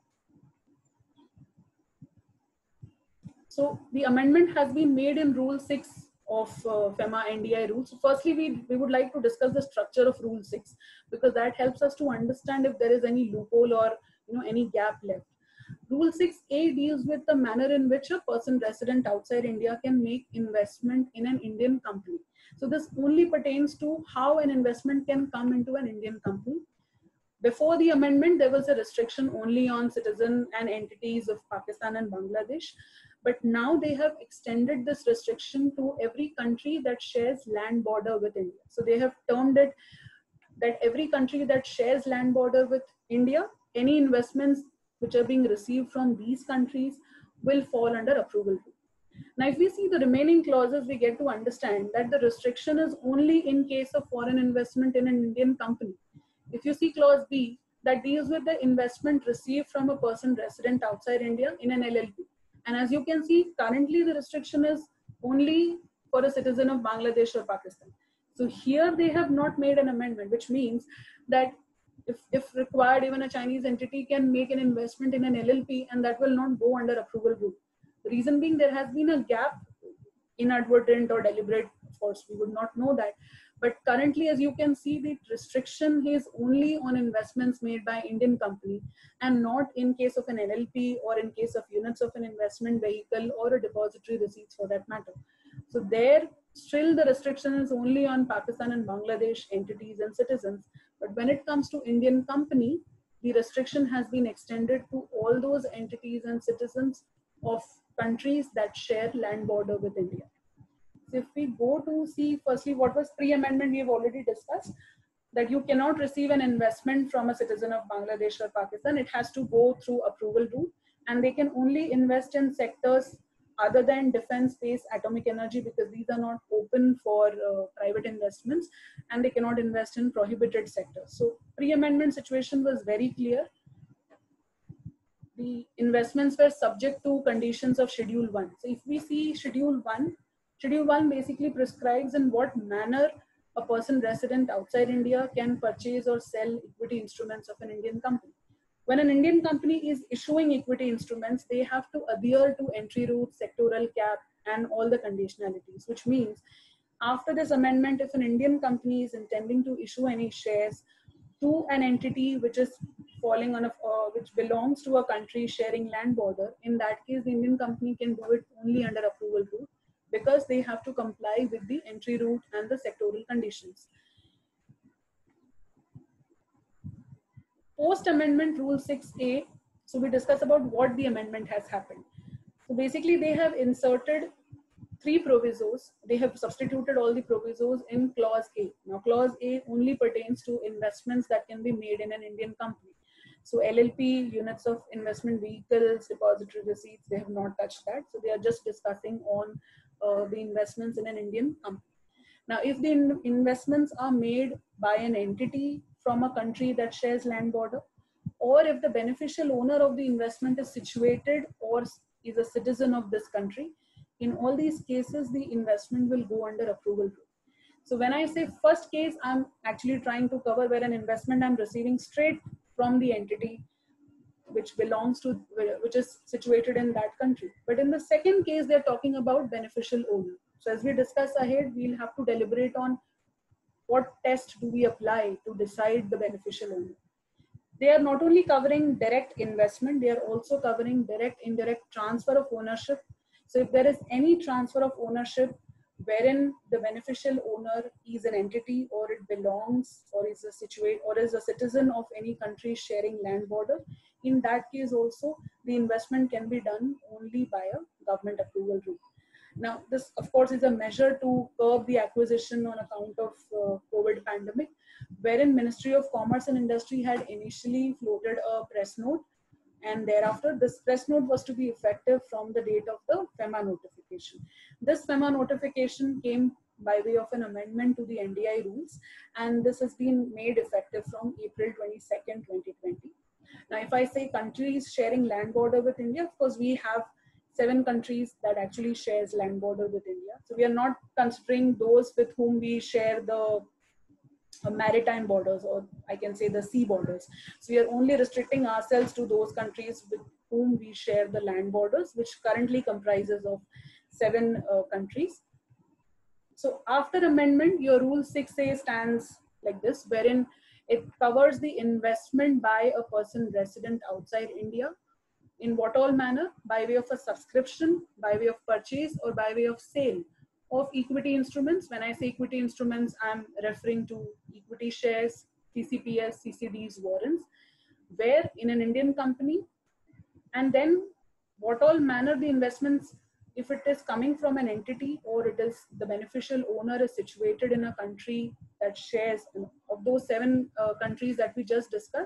So the amendment has been made in Rule six of uh, FEMA N D I rules. So firstly, we, we would like to discuss the structure of Rule six, because that helps us to understand if there is any loophole or, you know, any gap left. Rule six A deals with the manner in which a person resident outside India can make investment in an Indian company. So this only pertains to how an investment can come into an Indian company. Before the amendment, there was a restriction only on citizens and entities of Pakistan and Bangladesh. But now they have extended this restriction to every country that shares land border with India. So they have termed it that every country that shares land border with India, any investments which are being received from these countries will fall under approval rule. Now, if we see the remaining clauses, we get to understand that the restriction is only in case of foreign investment in an Indian company. If you see clause B, that deals with the investment received from a person resident outside India in an L L P. And as you can see, currently the restriction is only for a citizen of Bangladesh or Pakistan. So here they have not made an amendment, which means that if, if required, even a Chinese entity can make an investment in an L L P and that will not go under approval rule. The reason being there has been a gap, inadvertent or deliberate, of course, we would not know that. But currently, as you can see, the restriction is only on investments made by Indian company and not in case of an L L P or in case of units of an investment vehicle or a depository receipts for that matter. So there, still the restriction is only on Pakistan and Bangladesh entities and citizens. But when it comes to Indian company, the restriction has been extended to all those entities and citizens of countries that share land border with India. So if we go to see firstly what was pre-amendment, we have already discussed that you cannot receive an investment from a citizen of Bangladesh or Pakistan. It has to go through approval route, and they can only invest in sectors other than defense, space, atomic energy, because these are not open for uh, private investments, and they cannot invest in prohibited sectors. So pre-amendment situation was very clear. The investments were subject to conditions of Schedule one. So if we see Schedule one, Schedule one basically prescribes in what manner a person resident outside India can purchase or sell equity instruments of an Indian company. When an Indian company is issuing equity instruments, they have to adhere to entry route, sectoral cap, and all the conditionalities, which means after this amendment, if an Indian company is intending to issue any shares to an entity which is falling on a, uh, which belongs to a country sharing land border, in that case, the Indian company can do it only under approval route because they have to comply with the entry route and the sectoral conditions. Post-amendment Rule six A, so we discuss about what the amendment has happened. So basically they have inserted three provisos. They have substituted all the provisos in Clause A. Now Clause A only pertains to investments that can be made in an Indian company. So L L P, units of investment vehicles, depository receipts, they have not touched that. So they are just discussing on uh, the investments in an Indian company. Now, if the in investments are made by an entity from a country that shares land border, or if the beneficial owner of the investment is situated or is a citizen of this country, in all these cases, the investment will go under approval rule. So when I say first case, I'm actually trying to cover where an investment I'm receiving straight from the entity which belongs to, which is situated in that country. But in the second case, they're talking about beneficial owner. So as we discuss ahead, we'll have to deliberate on what test do we apply to decide the beneficial owner. They are not only covering direct investment, they are also covering direct, indirect transfer of ownership. So if there is any transfer of ownership wherein the beneficial owner is an entity or it belongs or is a situate or is a citizen of any country sharing land border, in that case also the investment can be done only by a government approval route. Now this of course is a measure to curb the acquisition on account of uh, COVID pandemic, wherein Ministry of Commerce and Industry had initially floated a press note, and thereafter this press note was to be effective from the date of the FEMA notification. This FEMA notification came by way of an amendment to the N D I rules, and this has been made effective from April twenty-second, twenty twenty. Now, if I say countries sharing land border with India, of course, we have seven countries that actually shares land border with India. So we are not considering those with whom we share the uh, maritime borders, or I can say the sea borders. So we are only restricting ourselves to those countries with whom we share the land borders, which currently comprises of seven uh, countries. So after amendment, your Rule six A stands like this, wherein it covers the investment by a person resident outside India. In what all manner? By way of a subscription, by way of purchase, or by way of sale of equity instruments. When I say equity instruments, I'm referring to equity shares, C C P S, C C Ds, warrants, where in an Indian company. And then what all manner the investments, if it is coming from an entity or it is the beneficial owner is situated in a country that shares, of those seven uh, countries that we just discussed,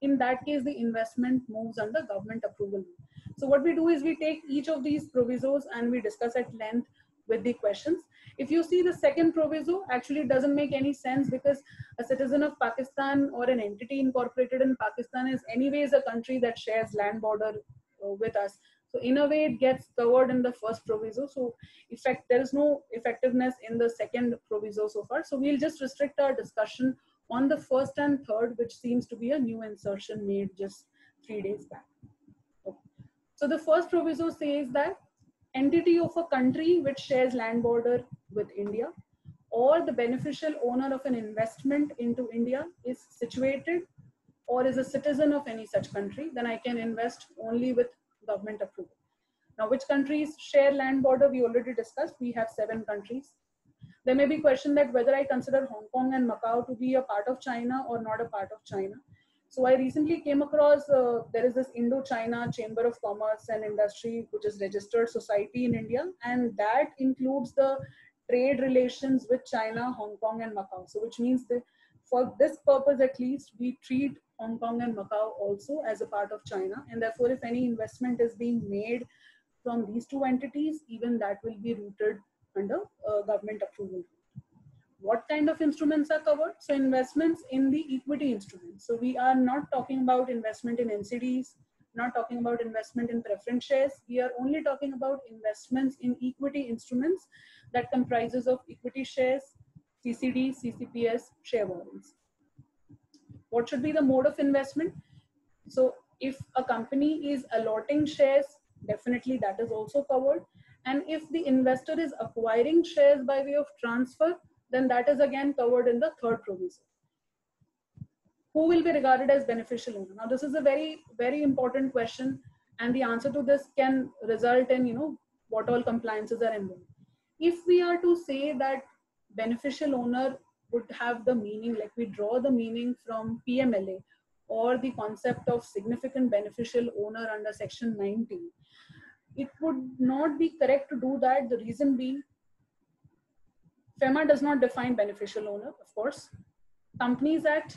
In that case, the investment moves under government approval. So what we do is we take each of these provisos and we discuss at length with the questions. If you see the second proviso, actually doesn't make any sense, because a citizen of Pakistan or an entity incorporated in Pakistan is anyways a country that shares land border uh, with us. So in a way, it gets covered in the first proviso. So effect, there is no effectiveness in the second proviso so far. So we'll just restrict our discussion on the first and third, which seems to be a new insertion made just three days back. Okay. So the first proviso says that entity of a country which shares land border with India, or the beneficial owner of an investment into India is situated or is a citizen of any such country, then I can invest only with government approval. Now, which countries share land border? We already discussed. We have seven countries. There may be question that whether I consider Hong Kong and Macau to be a part of China or not a part of China. So I recently came across, uh, there is this Indo-China Chamber of Commerce and Industry, which is registered society in India. And that includes the trade relations with China, Hong Kong and Macau. So which means that for this purpose, at least, we treat Hong Kong and Macau also as a part of China. And therefore, if any investment is being made from these two entities, even that will be routed under uh, government approval. What kind of instruments are covered? So investments in the equity instruments. So we are not talking about investment in N C Ds, not talking about investment in preference shares. We are only talking about investments in equity instruments that comprises of equity shares, C C D, C C P S, share warrants. What should be the mode of investment? So if a company is allotting shares, definitely that is also covered. And if the investor is acquiring shares by way of transfer, then that is again covered in the third proviso. Who will be regarded as beneficial owner? Now, this is a very, very important question, and the answer to this can result in, you know, what all compliances are involved. If we are to say that beneficial owner would have the meaning, like we draw the meaning from P M L A or the concept of significant beneficial owner under section ninety, it would not be correct to do that. The reason being, FEMA does not define beneficial owner, of course. Companies Act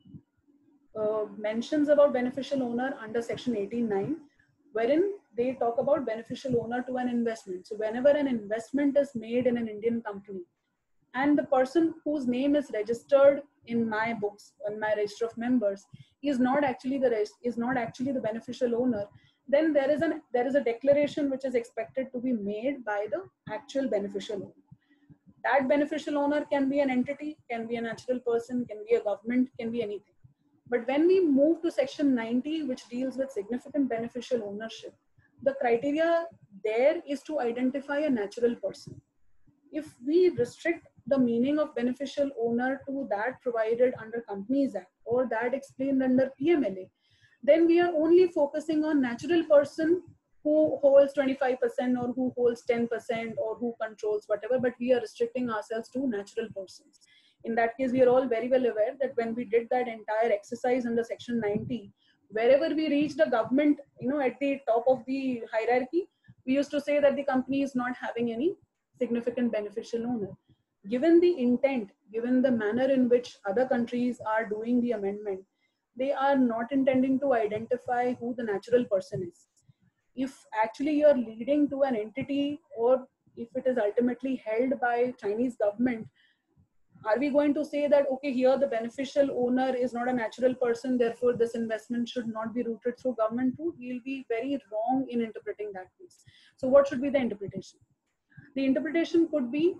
uh, mentions about beneficial owner under section eighteen nine, wherein they talk about beneficial owner to an investment. So whenever an investment is made in an Indian company, and the person whose name is registered in my books, in my register of members, is not actually the is not actually the beneficial owner, then there is an there is a declaration which is expected to be made by the actual beneficial owner. That beneficial owner can be an entity, can be a natural person, can be a government, can be anything. But when we move to section ninety, which deals with significant beneficial ownership, the criteria there is to identify a natural person. If we restrict the meaning of beneficial owner to that provided under Companies Act or that explained under P M L A, then we are only focusing on natural person who holds twenty-five percent or who holds ten percent or who controls whatever, but we are restricting ourselves to natural persons. In that case, we are all very well aware that when we did that entire exercise under section ninety, wherever we reached the government, you know, at the top of the hierarchy, we used to say that the company is not having any significant beneficial owner. Given the intent, given the manner in which other countries are doing the amendment, they are not intending to identify who the natural person is. If actually you're leading to an entity, or if it is ultimately held by Chinese government, are we going to say that, okay, here the beneficial owner is not a natural person, therefore this investment should not be routed through government route? We'll be very wrong in interpreting that piece. So what should be the interpretation? The interpretation could be,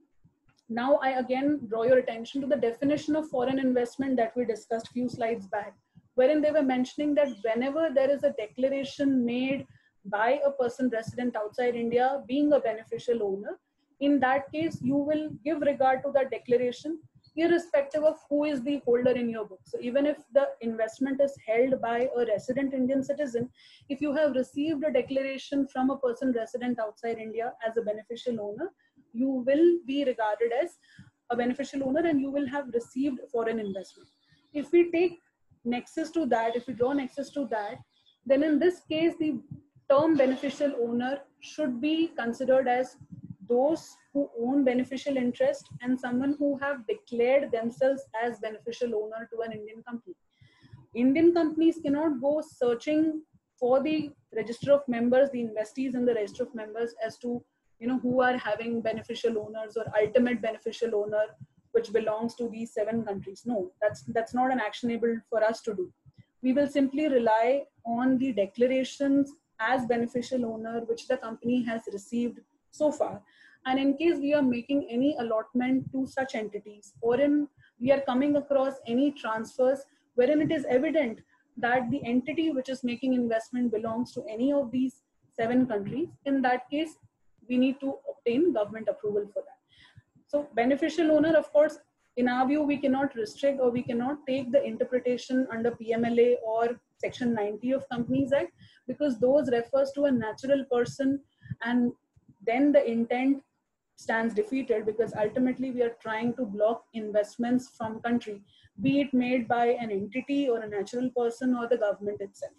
now I again draw your attention to the definition of foreign investment that we discussed few slides back, wherein they were mentioning that whenever there is a declaration made by a person resident outside India being a beneficial owner, in that case, you will give regard to that declaration irrespective of who is the holder in your book. So even if the investment is held by a resident Indian citizen, if you have received a declaration from a person resident outside India as a beneficial owner, you will be regarded as a beneficial owner and you will have received foreign investment. If we take nexus to that, if we draw nexus to that, then in this case, the term beneficial owner should be considered as those who own beneficial interest and someone who have declared themselves as beneficial owner to an Indian company. Indian companies cannot go searching for the register of members, the investees in the register of members as to, you know, who are having beneficial owners or ultimate beneficial owner, which belongs to these seven countries. No, that's, that's not an actionable for us to do. We will simply rely on the declarations as beneficial owner, which the company has received so far. And in case we are making any allotment to such entities, or in we are coming across any transfers wherein it is evident that the entity which is making investment belongs to any of these seven countries, in that case, we need to obtain government approval for that. So beneficial owner, of course, in our view, we cannot restrict or we cannot take the interpretation under P M L A or Section ninety of Companies Act, because those refers to a natural person, and then the intent stands defeated, because ultimately we are trying to block investments from country, be it made by an entity or a natural person or the government itself.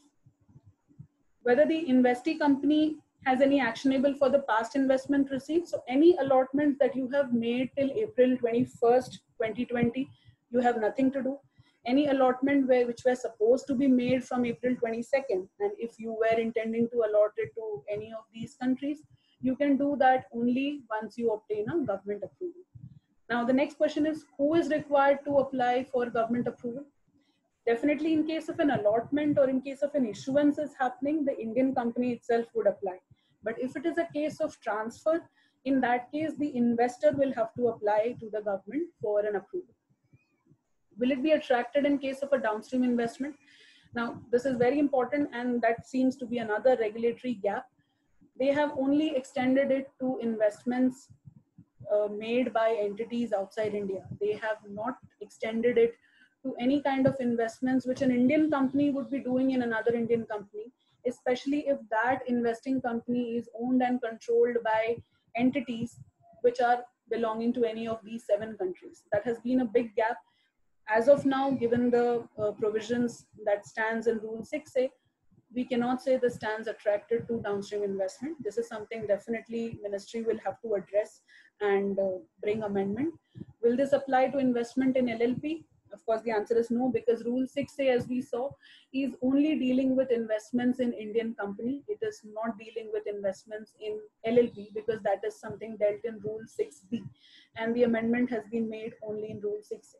Whether the investee company has any actionable for the past investment received. So any allotment that you have made till April twenty-first, twenty twenty, you have nothing to do. Any allotment where, which were supposed to be made from April twenty-second, and if you were intending to allot it to any of these countries, you can do that only once you obtain a government approval. Now, the next question is, who is required to apply for government approval? Definitely in case of an allotment or in case of an issuance is happening, the Indian company itself would apply. But if it is a case of transfer, in that case, the investor will have to apply to the government for an approval. Will it be attracted in case of a downstream investment? Now, this is very important, and that seems to be another regulatory gap. They have only extended it to investments uh, made by entities outside India. They have not extended it to any kind of investments which an Indian company would be doing in another Indian company, especially if that investing company is owned and controlled by entities which are belonging to any of these seven countries. That has been a big gap. As of now, given the uh, provisions that stands in Rule six A, we cannot say the stands attracted to downstream investment. This is something definitely ministry will have to address and uh, bring amendment. Will this apply to investment in L L P? Of course, the answer is no, because Rule six A, as we saw, is only dealing with investments in Indian company. It is not dealing with investments in L L P, because that is something dealt in Rule six B, and the amendment has been made only in Rule six A.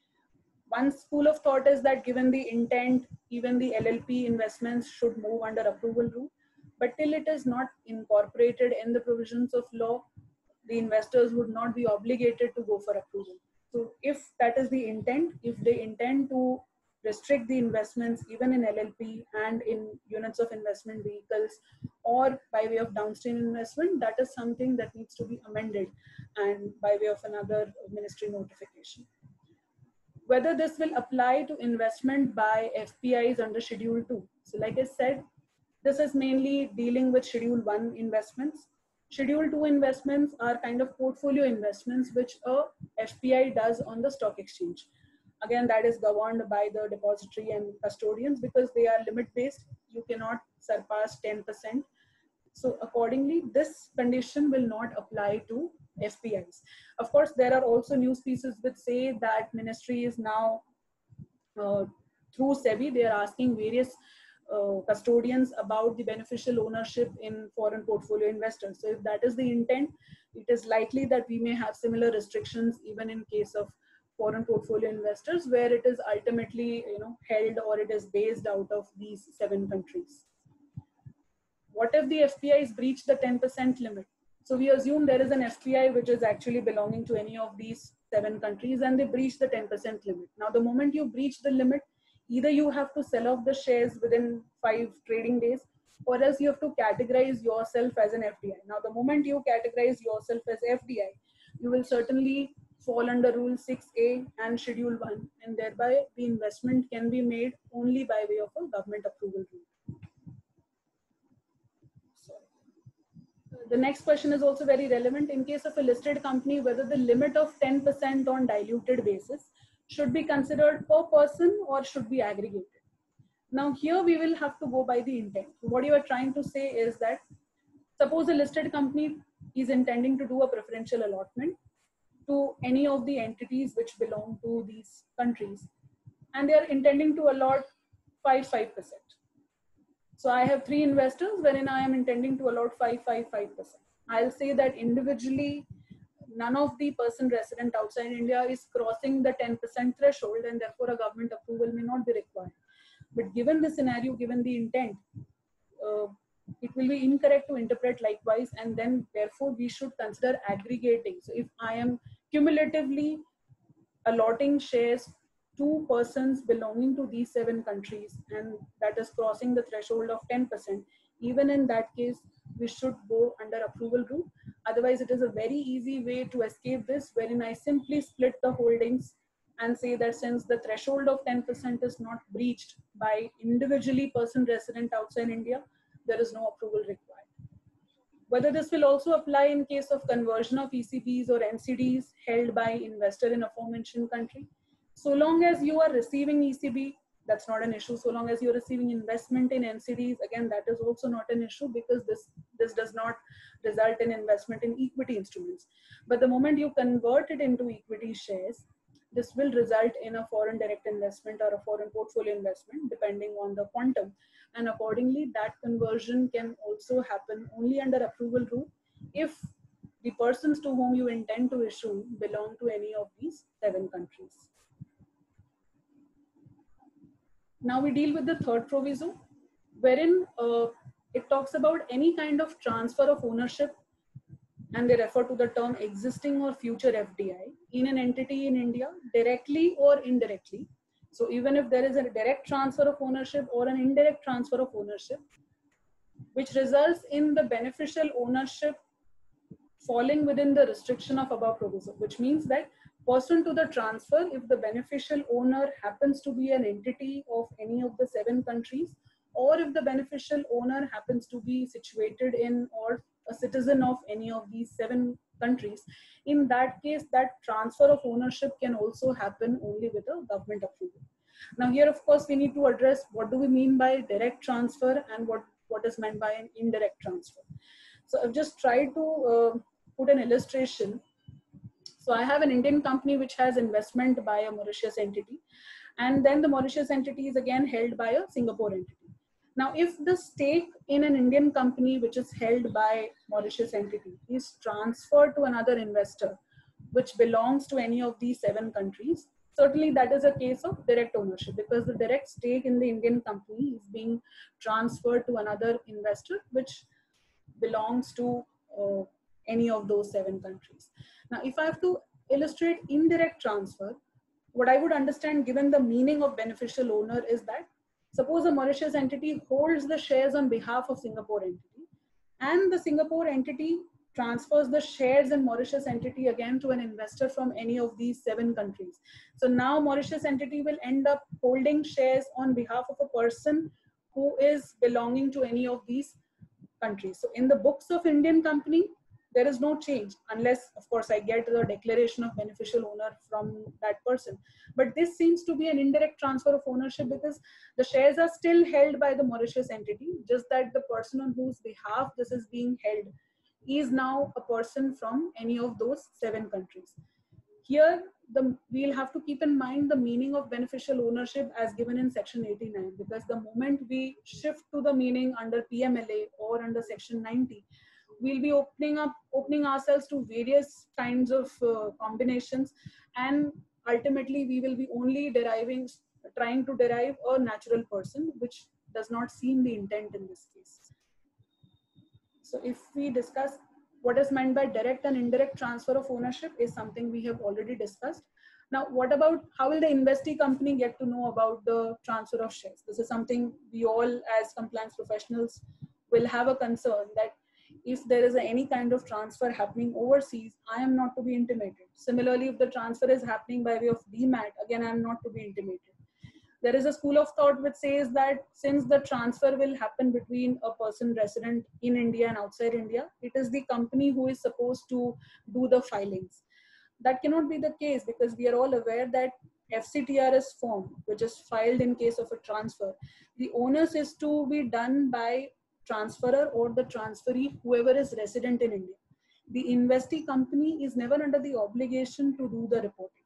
One school of thought is that given the intent, even the L L P investments should move under approval rule, but till it is not incorporated in the provisions of law, the investors would not be obligated to go for approval. So if that is the intent, if they intend to restrict the investments even in L L P and in units of investment vehicles or by way of downstream investment, that is something that needs to be amended and by way of another ministry notification. Whether this will apply to investment by F P Is under Schedule two. So like I said, this is mainly dealing with Schedule one investments. Schedule two investments are kind of portfolio investments which a F P I does on the stock exchange. Again, that is governed by the depository and custodians because they are limit based. You cannot surpass ten percent. So accordingly, this condition will not apply to F P Is. Of course, there are also news pieces which say that ministry is now, uh, through SEBI, they are asking various uh, custodians about the beneficial ownership in foreign portfolio investors. So if that is the intent, it is likely that we may have similar restrictions even in case of foreign portfolio investors, where it is ultimately, you know, held or it is based out of these seven countries. What if the F P Is breach the ten percent limit? So we assume there is an F P I which is actually belonging to any of these seven countries and they breach the ten percent limit. Now, the moment you breach the limit, either you have to sell off the shares within five trading days, or else you have to categorize yourself as an F D I. Now, the moment you categorize yourself as F D I, you will certainly fall under Rule six A and Schedule one, and thereby the investment can be made only by way of a government approval rule. The next question is also very relevant. In case of a listed company, whether the limit of ten percent on diluted basis should be considered per person or should be aggregated. Now here we will have to go by the intent. What you are trying to say is that suppose a listed company is intending to do a preferential allotment to any of the entities which belong to these countries, and they are intending to allot five five percent. So I have three investors wherein I am intending to allot five five five percent. I'll say that individually, none of the person resident outside India is crossing the ten percent threshold, and therefore a government approval may not be required. But given the scenario, given the intent, uh, it will be incorrect to interpret likewise, and then therefore we should consider aggregating. So if I am cumulatively allotting shares to persons belonging to these seven countries, and that is crossing the threshold of ten percent, even in that case, we should go under approval route. Otherwise, it is a very easy way to escape this, wherein I simply split the holdings and say that since the threshold of ten percent is not breached by individually person resident outside India, there is no approval required. Whether this will also apply in case of conversion of E C Bs or N C Ds held by investor in aforementioned country. So long as you are receiving E C B, that's not an issue. So long as you're receiving investment in N C Ds, again, that is also not an issue, because this, this does not result in investment in equity instruments. But the moment you convert it into equity shares, this will result in a foreign direct investment or a foreign portfolio investment, depending on the quantum. And accordingly, that conversion can also happen only under approval route if the persons to whom you intend to issue belong to any of these seven countries. Now we deal with the third proviso, wherein uh, it talks about any kind of transfer of ownership, and they refer to the term existing or future F D I in an entity in India, directly or indirectly. So even if there is a direct transfer of ownership or an indirect transfer of ownership, which results in the beneficial ownership falling within the restriction of above proviso, which means that pursuant to the transfer, if the beneficial owner happens to be an entity of any of the seven countries, or if the beneficial owner happens to be situated in or a citizen of any of these seven countries, in that case, that transfer of ownership can also happen only with a government approval. Now here, of course, we need to address what do we mean by direct transfer and what, what is meant by an indirect transfer. So I've just tried to uh, put an illustration. So I have an Indian company which has investment by a Mauritius entity, and then the Mauritius entity is again held by a Singapore entity. Now, if the stake in an Indian company which is held by Mauritius entity is transferred to another investor which belongs to any of these seven countries, certainly that is a case of direct ownership, because the direct stake in the Indian company is being transferred to another investor which belongs to uh, any of those seven countries. Now, if I have to illustrate indirect transfer, what I would understand given the meaning of beneficial owner is that suppose a Mauritius entity holds the shares on behalf of Singapore entity, and the Singapore entity transfers the shares in Mauritius entity again to an investor from any of these seven countries. So now Mauritius entity will end up holding shares on behalf of a person who is belonging to any of these countries. So in the books of Indian company, there is no change unless, of course, I get the declaration of beneficial owner from that person. But this seems to be an indirect transfer of ownership because the shares are still held by the Mauritius entity, just that the person on whose behalf this is being held is now a person from any of those seven countries. Here, the, we'll have to keep in mind the meaning of beneficial ownership as given in section eighty-nine, because the moment we shift to the meaning under P M L A or under section ninety, we'll be opening up, opening ourselves to various kinds of uh, combinations, and ultimately we will be only deriving, trying to derive a natural person, which does not seem the intent in this case. So if we discuss what is meant by direct and indirect transfer of ownership is something we have already discussed. Now, what about how will the investee company get to know about the transfer of shares? This is something we all as compliance professionals will have a concern that if there is any kind of transfer happening overseas, I am not to be intimated. Similarly, if the transfer is happening by way of D MAT, again, I am not to be intimated. There is a school of thought which says that since the transfer will happen between a person resident in India and outside India, it is the company who is supposed to do the filings. That cannot be the case, because we are all aware that F C T R S form, which is filed in case of a transfer, the onus is to be done by transferor or the transferee, whoever is resident in India. The investee company is never under the obligation to do the reporting.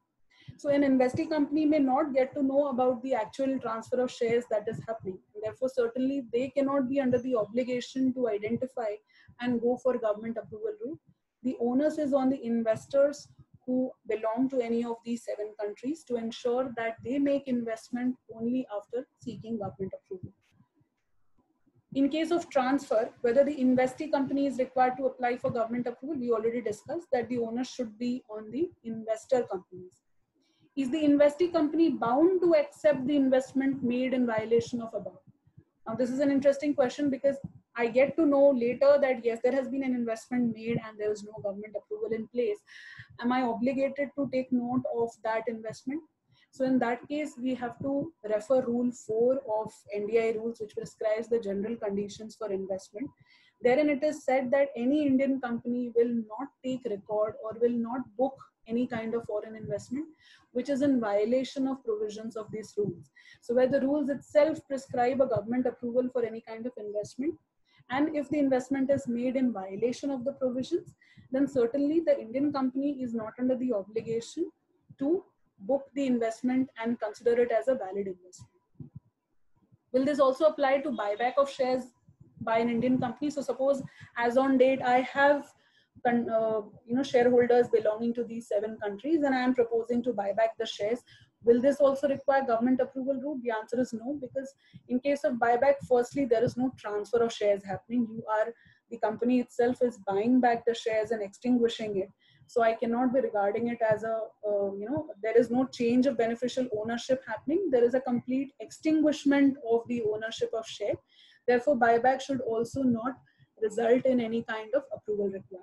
So an investee company may not get to know about the actual transfer of shares that is happening. Therefore, certainly they cannot be under the obligation to identify and go for government approval route. The onus is on the investors who belong to any of these seven countries to ensure that they make investment only after seeking government approval. In case of transfer, whether the investee company is required to apply for government approval, we already discussed that the onus should be on the investor companies. Is the investee company bound to accept the investment made in violation of above? Now, this is an interesting question because I get to know later that yes, there has been an investment made and there is no government approval in place. Am I obligated to take note of that investment? So in that case, we have to refer Rule four of N D I rules, which prescribes the general conditions for investment. Therein it is said that any Indian company will not take record or will not book any kind of foreign investment, which is in violation of provisions of these rules. So where the rules itself prescribe a government approval for any kind of investment, and if the investment is made in violation of the provisions, then certainly the Indian company is not under the obligation to book the investment and consider it as a valid investment. Will this also apply to buyback of shares by an Indian company? So suppose as on date, I have uh, you know, shareholders belonging to these seven countries and I am proposing to buy back the shares. Will this also require government approval route? The answer is no, because in case of buyback, firstly, there is no transfer of shares happening. You are, the company itself is buying back the shares and extinguishing it. So I cannot be regarding it as a, uh, you know, there is no change of beneficial ownership happening. There is a complete extinguishment of the ownership of share. Therefore, buyback should also not result in any kind of approval requirement.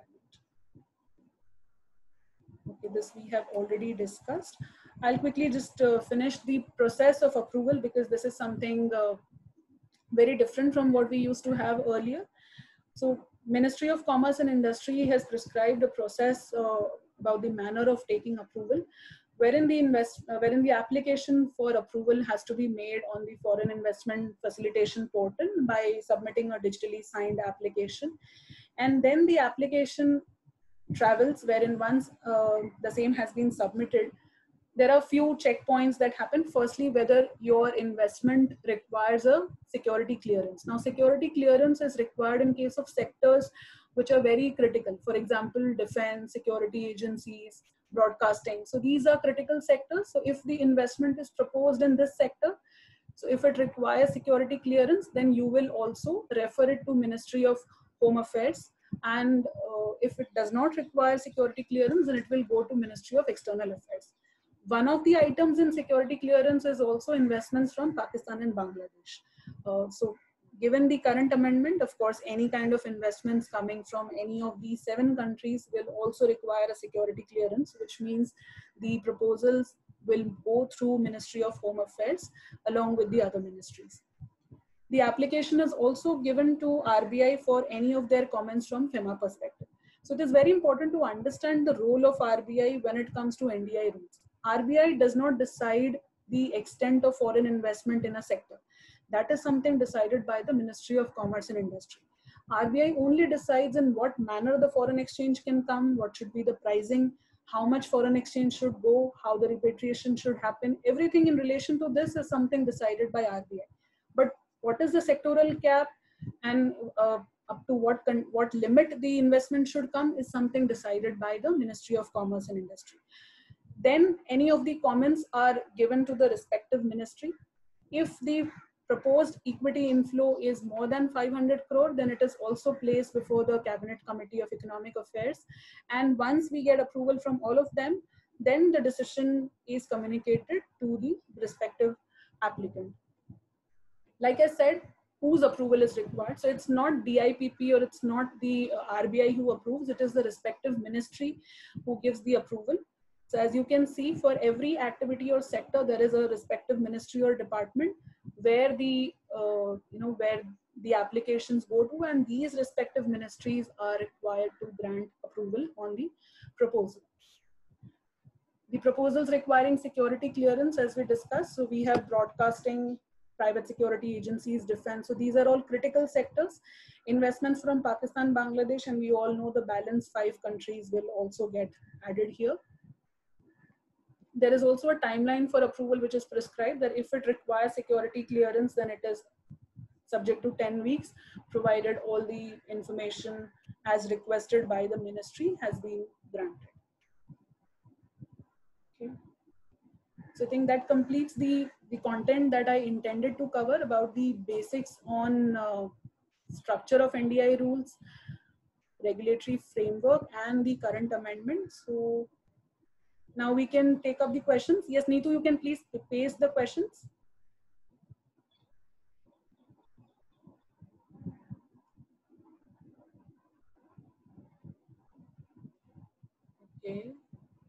Okay, this we have already discussed. I'll quickly just uh, finish the process of approval because this is something uh, very different from what we used to have earlier. So Ministry of Commerce and Industry has prescribed a process uh, about the manner of taking approval, wherein the invest, uh, wherein the application for approval has to be made on the Foreign Investment Facilitation Portal by submitting a digitally signed application, and then the application travels, wherein once uh, the same has been submitted, there are few checkpoints that happen. Firstly, whether your investment requires a security clearance. Now, security clearance is required in case of sectors which are very critical. For example, defense, security agencies, broadcasting. So these are critical sectors. So if the investment is proposed in this sector, so if it requires security clearance, then you will also refer it to Ministry of Home Affairs. And uh, if it does not require security clearance, then it will go to Ministry of External Affairs. One of the items in security clearance is also investments from Pakistan and Bangladesh. Uh, so given the current amendment, of course, any kind of investments coming from any of these seven countries will also require a security clearance, which means the proposals will go through Ministry of Home Affairs along with the other ministries. The application is also given to R B I for any of their comments from FEMA perspective. So it is very important to understand the role of R B I when it comes to N D I rules. R B I does not decide the extent of foreign investment in a sector. That is something decided by the Ministry of Commerce and Industry. R B I only decides in what manner the foreign exchange can come, what should be the pricing, how much foreign exchange should go, how the repatriation should happen. Everything in relation to this is something decided by R B I. But what is the sectoral cap and uh, up to what, what limit the investment should come is something decided by the Ministry of Commerce and Industry. Then any of the comments are given to the respective ministry. If the proposed equity inflow is more than five hundred crore, then it is also placed before the Cabinet Committee of Economic Affairs. And once we get approval from all of them, then the decision is communicated to the respective applicant. Like I said, whose approval is required. So it's not D I P P or it's not the R B I who approves, it is the respective ministry who gives the approval. So as you can see, for every activity or sector, there is a respective ministry or department where the, uh, you know, where the applications go to, and these respective ministries are required to grant approval on the proposal. The proposals requiring security clearance, as we discussed, so we have broadcasting, private security agencies, defense. So these are all critical sectors. Investments from Pakistan, Bangladesh, and we all know the balance five countries will also get added here. there is also a timeline for approval which is prescribed, that if it requires security clearance, then it is subject to ten weeks, provided all the information as requested by the ministry has been granted. Okay. So I think that completes the, the content that I intended to cover about the basics on uh, structure of N D I rules, regulatory framework, and the current amendment. So now we can take up the questions. Yes, Neetu, you can please paste the questions. Okay.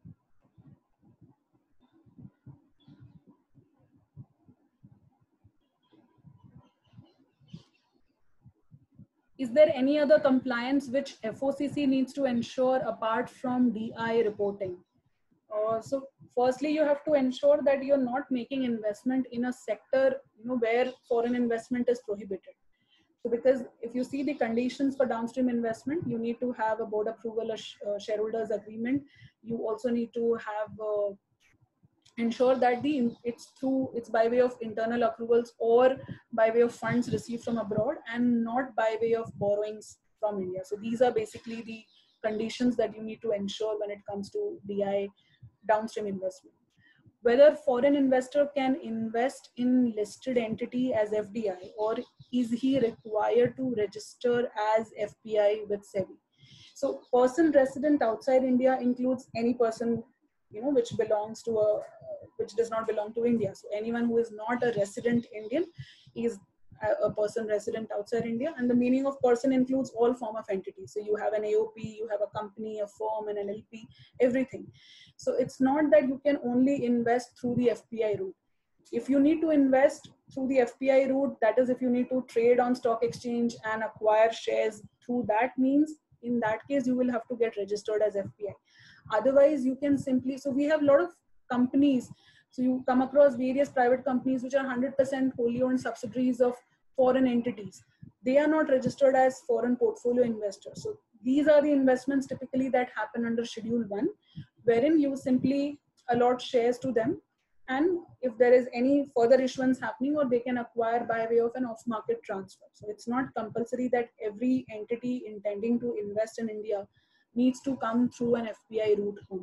Is there any other compliance which F O C C needs to ensure apart from D I reporting? Uh, so firstly, you have to ensure that you're not making investment in a sector, you know, where foreign investment is prohibited. So because if you see the conditions for downstream investment, you need to have a board approval, a sh uh, shareholders agreement. You also need to have uh, ensure that the it's through it's by way of internal accruals or by way of funds received from abroad and not by way of borrowings from India. So these are basically the conditions that you need to ensure when it comes to D I downstream investment. Whether foreign investor can invest in listed entity as F D I, or is he required to register as F P I with SEBI? So person resident outside India includes any person, you know, which belongs to a, which does not belong to India. So anyone who is not a resident Indian is a, a person resident outside India. And the meaning of person includes all form of entities. So you have an A O P, you have a company, a firm, an L L P, everything. So it's not that you can only invest through the F P I route. If you need to invest through the F P I route, that is if you need to trade on stock exchange and acquire shares through that means, in that case, you will have to get registered as F P I. Otherwise, you can simply, so we have a lot of companies. So you come across various private companies which are one hundred percent wholly owned subsidiaries of foreign entities. They are not registered as foreign portfolio investors. So these are the investments typically that happen under Schedule one, wherein you simply allot shares to them. And if there is any further issuance happening, or they can acquire by way of an off-market transfer. So it's not compulsory that every entity intending to invest in India needs to come through an F P I route only.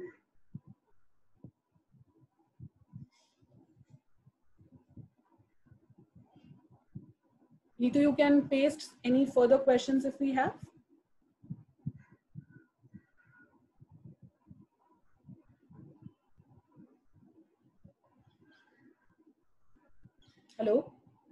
Neetu, you can paste any further questions if we have. Hello?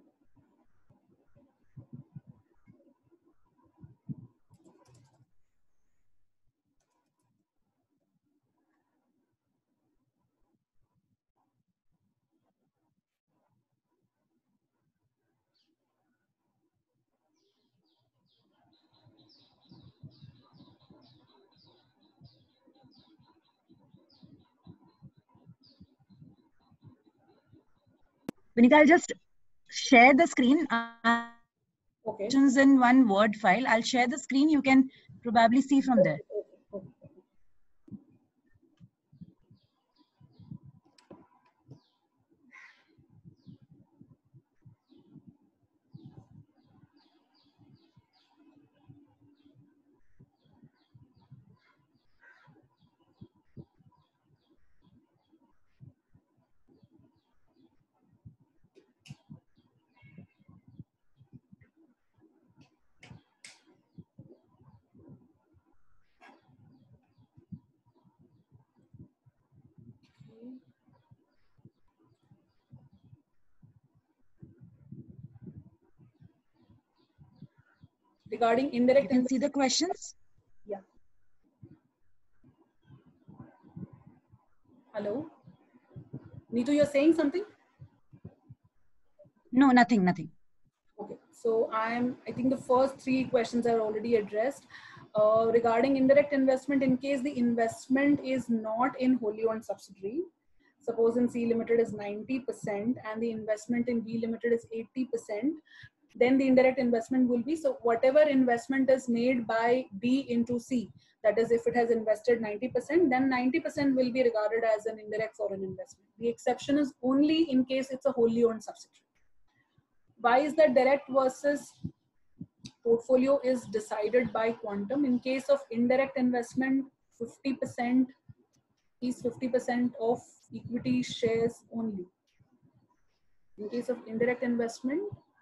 Vineeta, I'll just share the screen. Okay. In one Word file. I'll share the screen. You can probably see from there. Okay. Regarding indirect, you can see the questions. Yeah. Hello, Neetu, you're saying something? No, nothing, nothing. Okay, so I'm, I think the first three questions are already addressed. Uh, regarding indirect investment, in case the investment is not in wholly owned subsidiary, suppose in C Limited is ninety percent and the investment in B Limited is eighty percent, then the indirect investment will be, so whatever investment is made by B into C, that is if it has invested ninety percent, then ninety percent will be regarded as an indirect foreign investment. The exception is only in case it's a wholly owned subsidiary. Why is that direct versus portfolio is decided by quantum? In case of indirect investment, fifty percent is fifty percent of equity shares only. In case of indirect investment,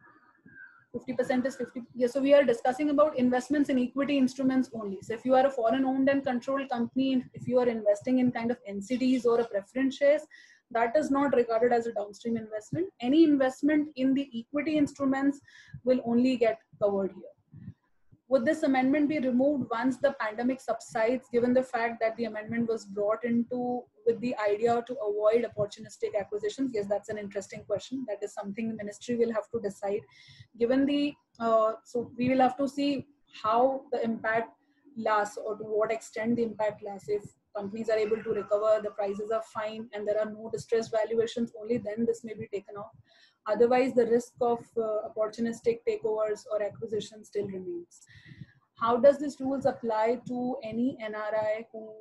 fifty percent is fifty. Yeah, so we are discussing about investments in equity instruments only. So if you are a foreign owned and controlled company, if you are investing in kind of N C Ds or a preference shares, that is not regarded as a downstream investment. Any investment in the equity instruments will only get covered here. Would this amendment be removed once the pandemic subsides, given the fact that the amendment was brought into with the idea to avoid opportunistic acquisitions? Yes, that's an interesting question. That is something the ministry will have to decide. Given the, uh, so we will have to see how the impact lasts or to what extent the impact lasts. If companies are able to recover, the prices are fine, and there are no distressed valuations, only then this may be taken off. Otherwise, the risk of uh, opportunistic takeovers or acquisitions still remains. How does this rules apply to any N R I who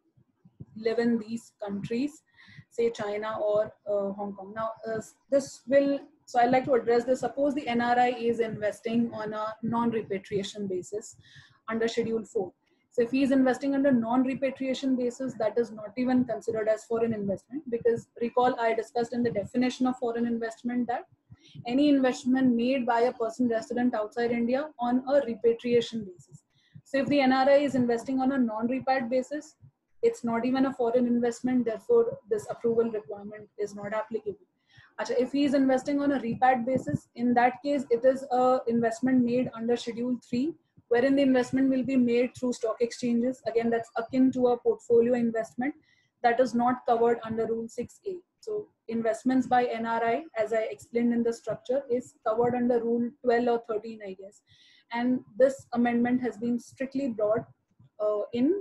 live in these countries, say China or uh, Hong Kong? Now, uh, this will, so I'd like to address this. Suppose the N R I is investing on a non-repatriation basis under Schedule four. So if he is investing under non-repatriation basis, that is not even considered as foreign investment, because recall I discussed in the definition of foreign investment that any investment made by a person resident outside India on a repatriation basis. So if the N R I is investing on a non-repat basis, it's not even a foreign investment, therefore this approval requirement is not applicable. If he is investing on a repat basis, in that case, it is an investment made under Schedule three, wherein the investment will be made through stock exchanges. Again, that's akin to a portfolio investment that is not covered under Rule six A. So investments by N R I, as I explained in the structure, is covered under Rule twelve or thirteen, I guess. And this amendment has been strictly brought uh, in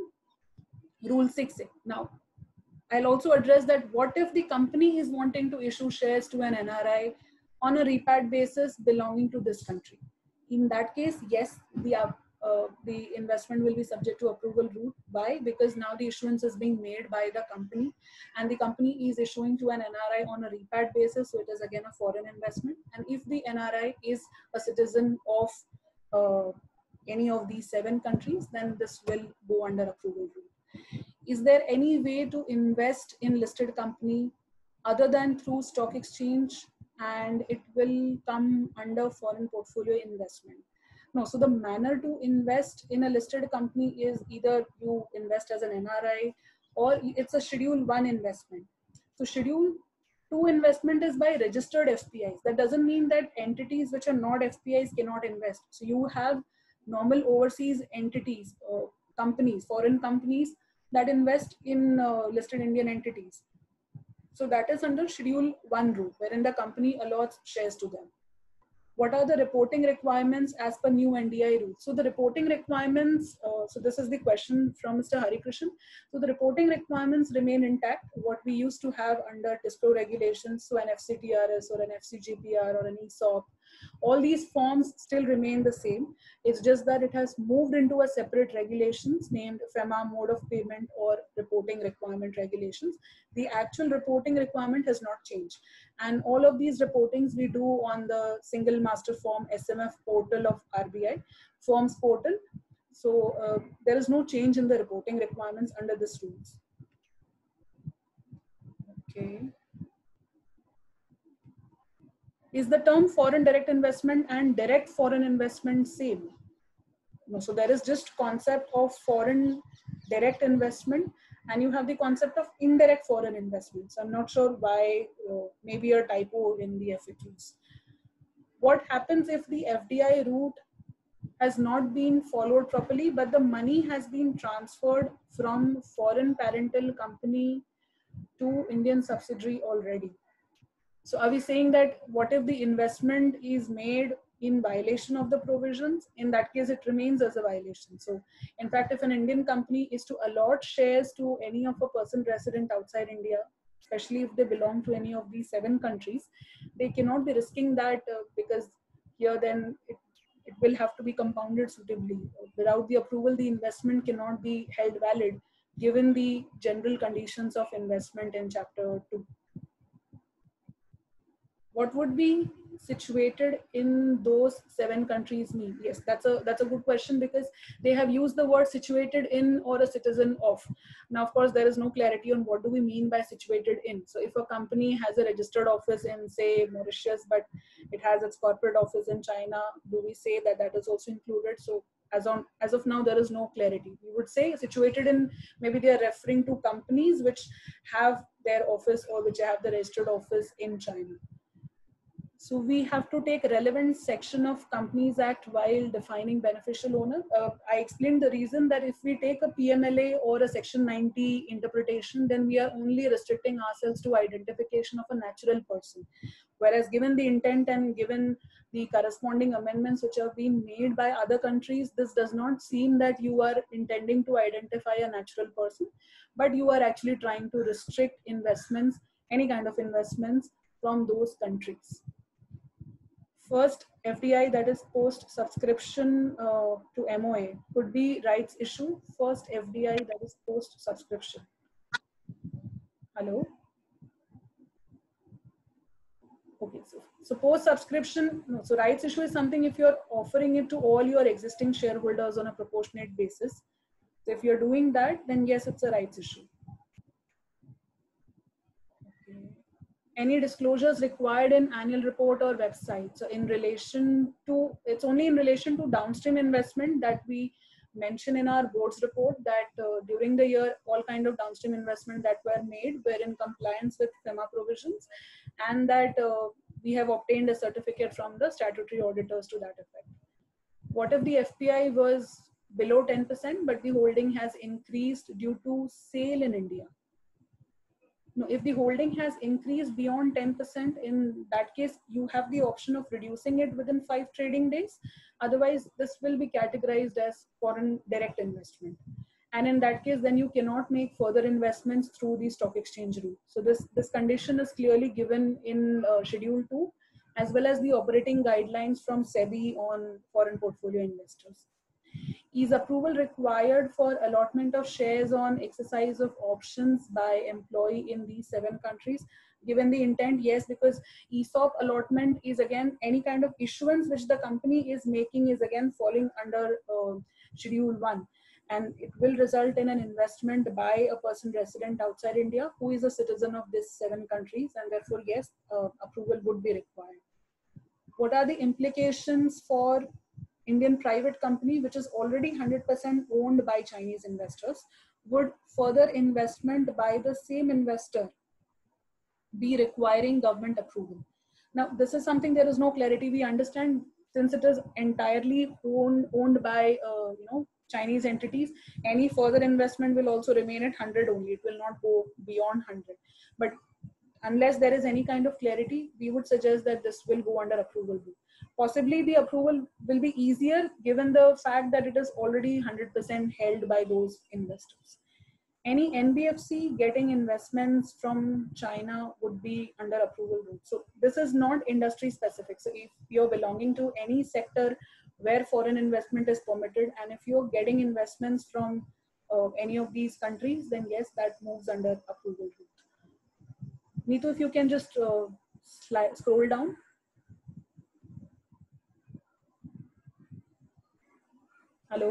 Rule six A. Now, I'll also address that what if the company is wanting to issue shares to an N R I on a repat basis belonging to this country? In that case, yes, the, uh, uh, the investment will be subject to approval route. Why? Because now the issuance is being made by the company, and the company is issuing to an N R I on a repat basis, so it is again a foreign investment. And if the N R I is a citizen of uh, any of these seven countries, then this will go under approval route. Is there any way to invest in listed company other than through stock exchange, and it will come under foreign portfolio investment? No, so the manner to invest in a listed company is either you invest as an N R I or it's a Schedule one investment. So Schedule two investment is by registered F P Is. That doesn't mean that entities which are not F P Is cannot invest. So you have normal overseas entities, uh, companies, foreign companies that invest in uh, listed Indian entities. So that is under Schedule one route, wherein the company allots shares to them. What are the reporting requirements as per new N D I rules? So the reporting requirements, uh, so this is the question from Mister Harikrishnan. So the reporting requirements remain intact, what we used to have under T I S C O regulations, so an F C T R S or an F C G P R or an E S O P. All these forms still remain the same. It's just that it has moved into a separate regulations named FEMA mode of payment or reporting requirement regulations. The actual reporting requirement has not changed. And all of these reportings we do on the single master form S M F portal of R B I, forms portal. So uh, there is no change in the reporting requirements under this rules. Okay. Is the term foreign direct investment and direct foreign investment same? No, so there is just concept of foreign direct investment, and you have the concept of indirect foreign investments. I'm not sure why, uh, maybe a typo in the F A Qs. What happens if the F D I route has not been followed properly, but the money has been transferred from foreign parental company to Indian subsidiary already? So are we saying that what if the investment is made in violation of the provisions? In that case, it remains as a violation. So in fact, if an Indian company is to allot shares to any of a person resident outside India, especially if they belong to any of these seven countries, they cannot be risking that uh, because here then it, it will have to be compounded suitably. Without the approval, the investment cannot be held valid given the general conditions of investment in chapter two. What would be situated in those seven countries mean? Yes, that's a that's a good question, because they have used the word situated in or a citizen of. Now, of course, there is no clarity on what do we mean by situated in. So if a company has a registered office in, say, Mauritius, but it has its corporate office in China, do we say that that is also included? So as on as of now, there is no clarity. We would say situated in, maybe they are referring to companies which have their office or which have the registered office in China. So we have to take relevant section of Companies Act while defining beneficial owner. Uh, I explained the reason that if we take a P M L A or a Section ninety interpretation, then we are only restricting ourselves to identification of a natural person. Whereas given the intent and given the corresponding amendments which have been made by other countries, this does not seem that you are intending to identify a natural person, but you are actually trying to restrict investments, any kind of investments from those countries. First F D I, that is post subscription uh, to M O A, could be rights issue. First F D I, that is post subscription. Hello. Okay, so, so post subscription, no, so rights issue is something if you're offering it to all your existing shareholders on a proportionate basis. So if you're doing that, then yes, it's a rights issue. Okay. Any disclosures required in annual report or website? So in relation to, it's only in relation to downstream investment that we mention in our board's report that uh, during the year, all kind of downstream investment that were made were in compliance with FEMA provisions, and that uh, we have obtained a certificate from the statutory auditors to that effect. What if the F P I was below ten percent, but the holding has increased due to sale in India? No, if the holding has increased beyond ten percent, in that case, you have the option of reducing it within five trading days. Otherwise, this will be categorized as foreign direct investment. And in that case, then you cannot make further investments through the stock exchange route. So this, this condition is clearly given in uh, Schedule two, as well as the operating guidelines from SEBI on foreign portfolio investors. Is approval required for allotment of shares on exercise of options by employee in these seven countries? Given the intent, yes, because E S O P allotment is again any kind of issuance which the company is making is again falling under uh, Schedule one. And it will result in an investment by a person resident outside India who is a citizen of these seven countries, and therefore, yes, uh, approval would be required. What are the implications for Indian private company, which is already one hundred percent owned by Chinese investors? Would further investment by the same investor be requiring government approval? Now, this is something there is no clarity. We understand since it is entirely owned, owned by uh, you know Chinese entities, any further investment will also remain at one hundred only. It will not go beyond one hundred. But unless there is any kind of clarity, we would suggest that this will go under approval route. Possibly the approval will be easier given the fact that it is already one hundred percent held by those investors. Any N B F C getting investments from China would be under approval route. So this is not industry specific. So if you're belonging to any sector where foreign investment is permitted, and if you're getting investments from uh, any of these countries, then yes, that moves under approval route. Neetu, if you can just uh, slide, scroll down. Hello.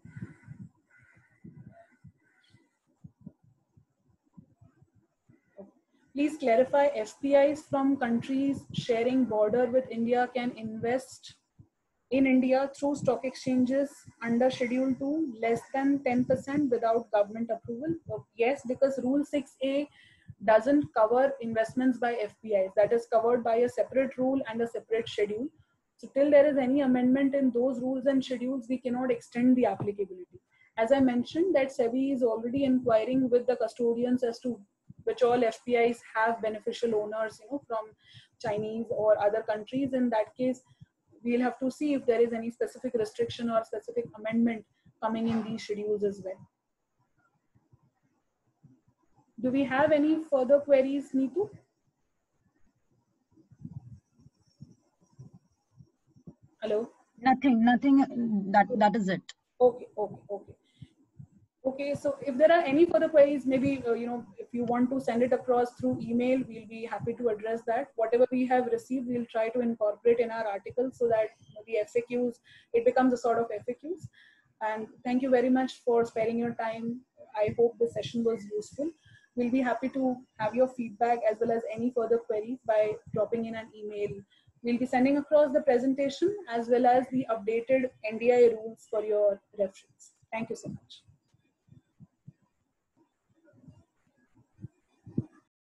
Please clarify, F P Is from countries sharing border with India can invest in India through stock exchanges under Schedule two less than ten percent without government approval? Yes, because Rule six A doesn't cover investments by F P Is. That is covered by a separate rule and a separate schedule. So till there is any amendment in those rules and schedules, we cannot extend the applicability. As I mentioned, that SEBI is already inquiring with the custodians as to which all F P Is have beneficial owners, you know, from Chinese or other countries. In that case, we'll have to see if there is any specific restriction or specific amendment coming in these schedules as well. Do we have any further queries, Neetu? Hello? Nothing, nothing. That That is it. Okay, okay, okay. Okay, so if there are any further queries, maybe, uh, you know, if you want to send it across through email, we'll be happy to address that. Whatever we have received, we'll try to incorporate in our article so that the F A Qs, it becomes a sort of F A Qs. And thank you very much for sparing your time. I hope the session was useful. We'll be happy to have your feedback as well as any further queries by dropping in an email. We'll be sending across the presentation as well as the updated N D I rules for your reference. Thank you so much.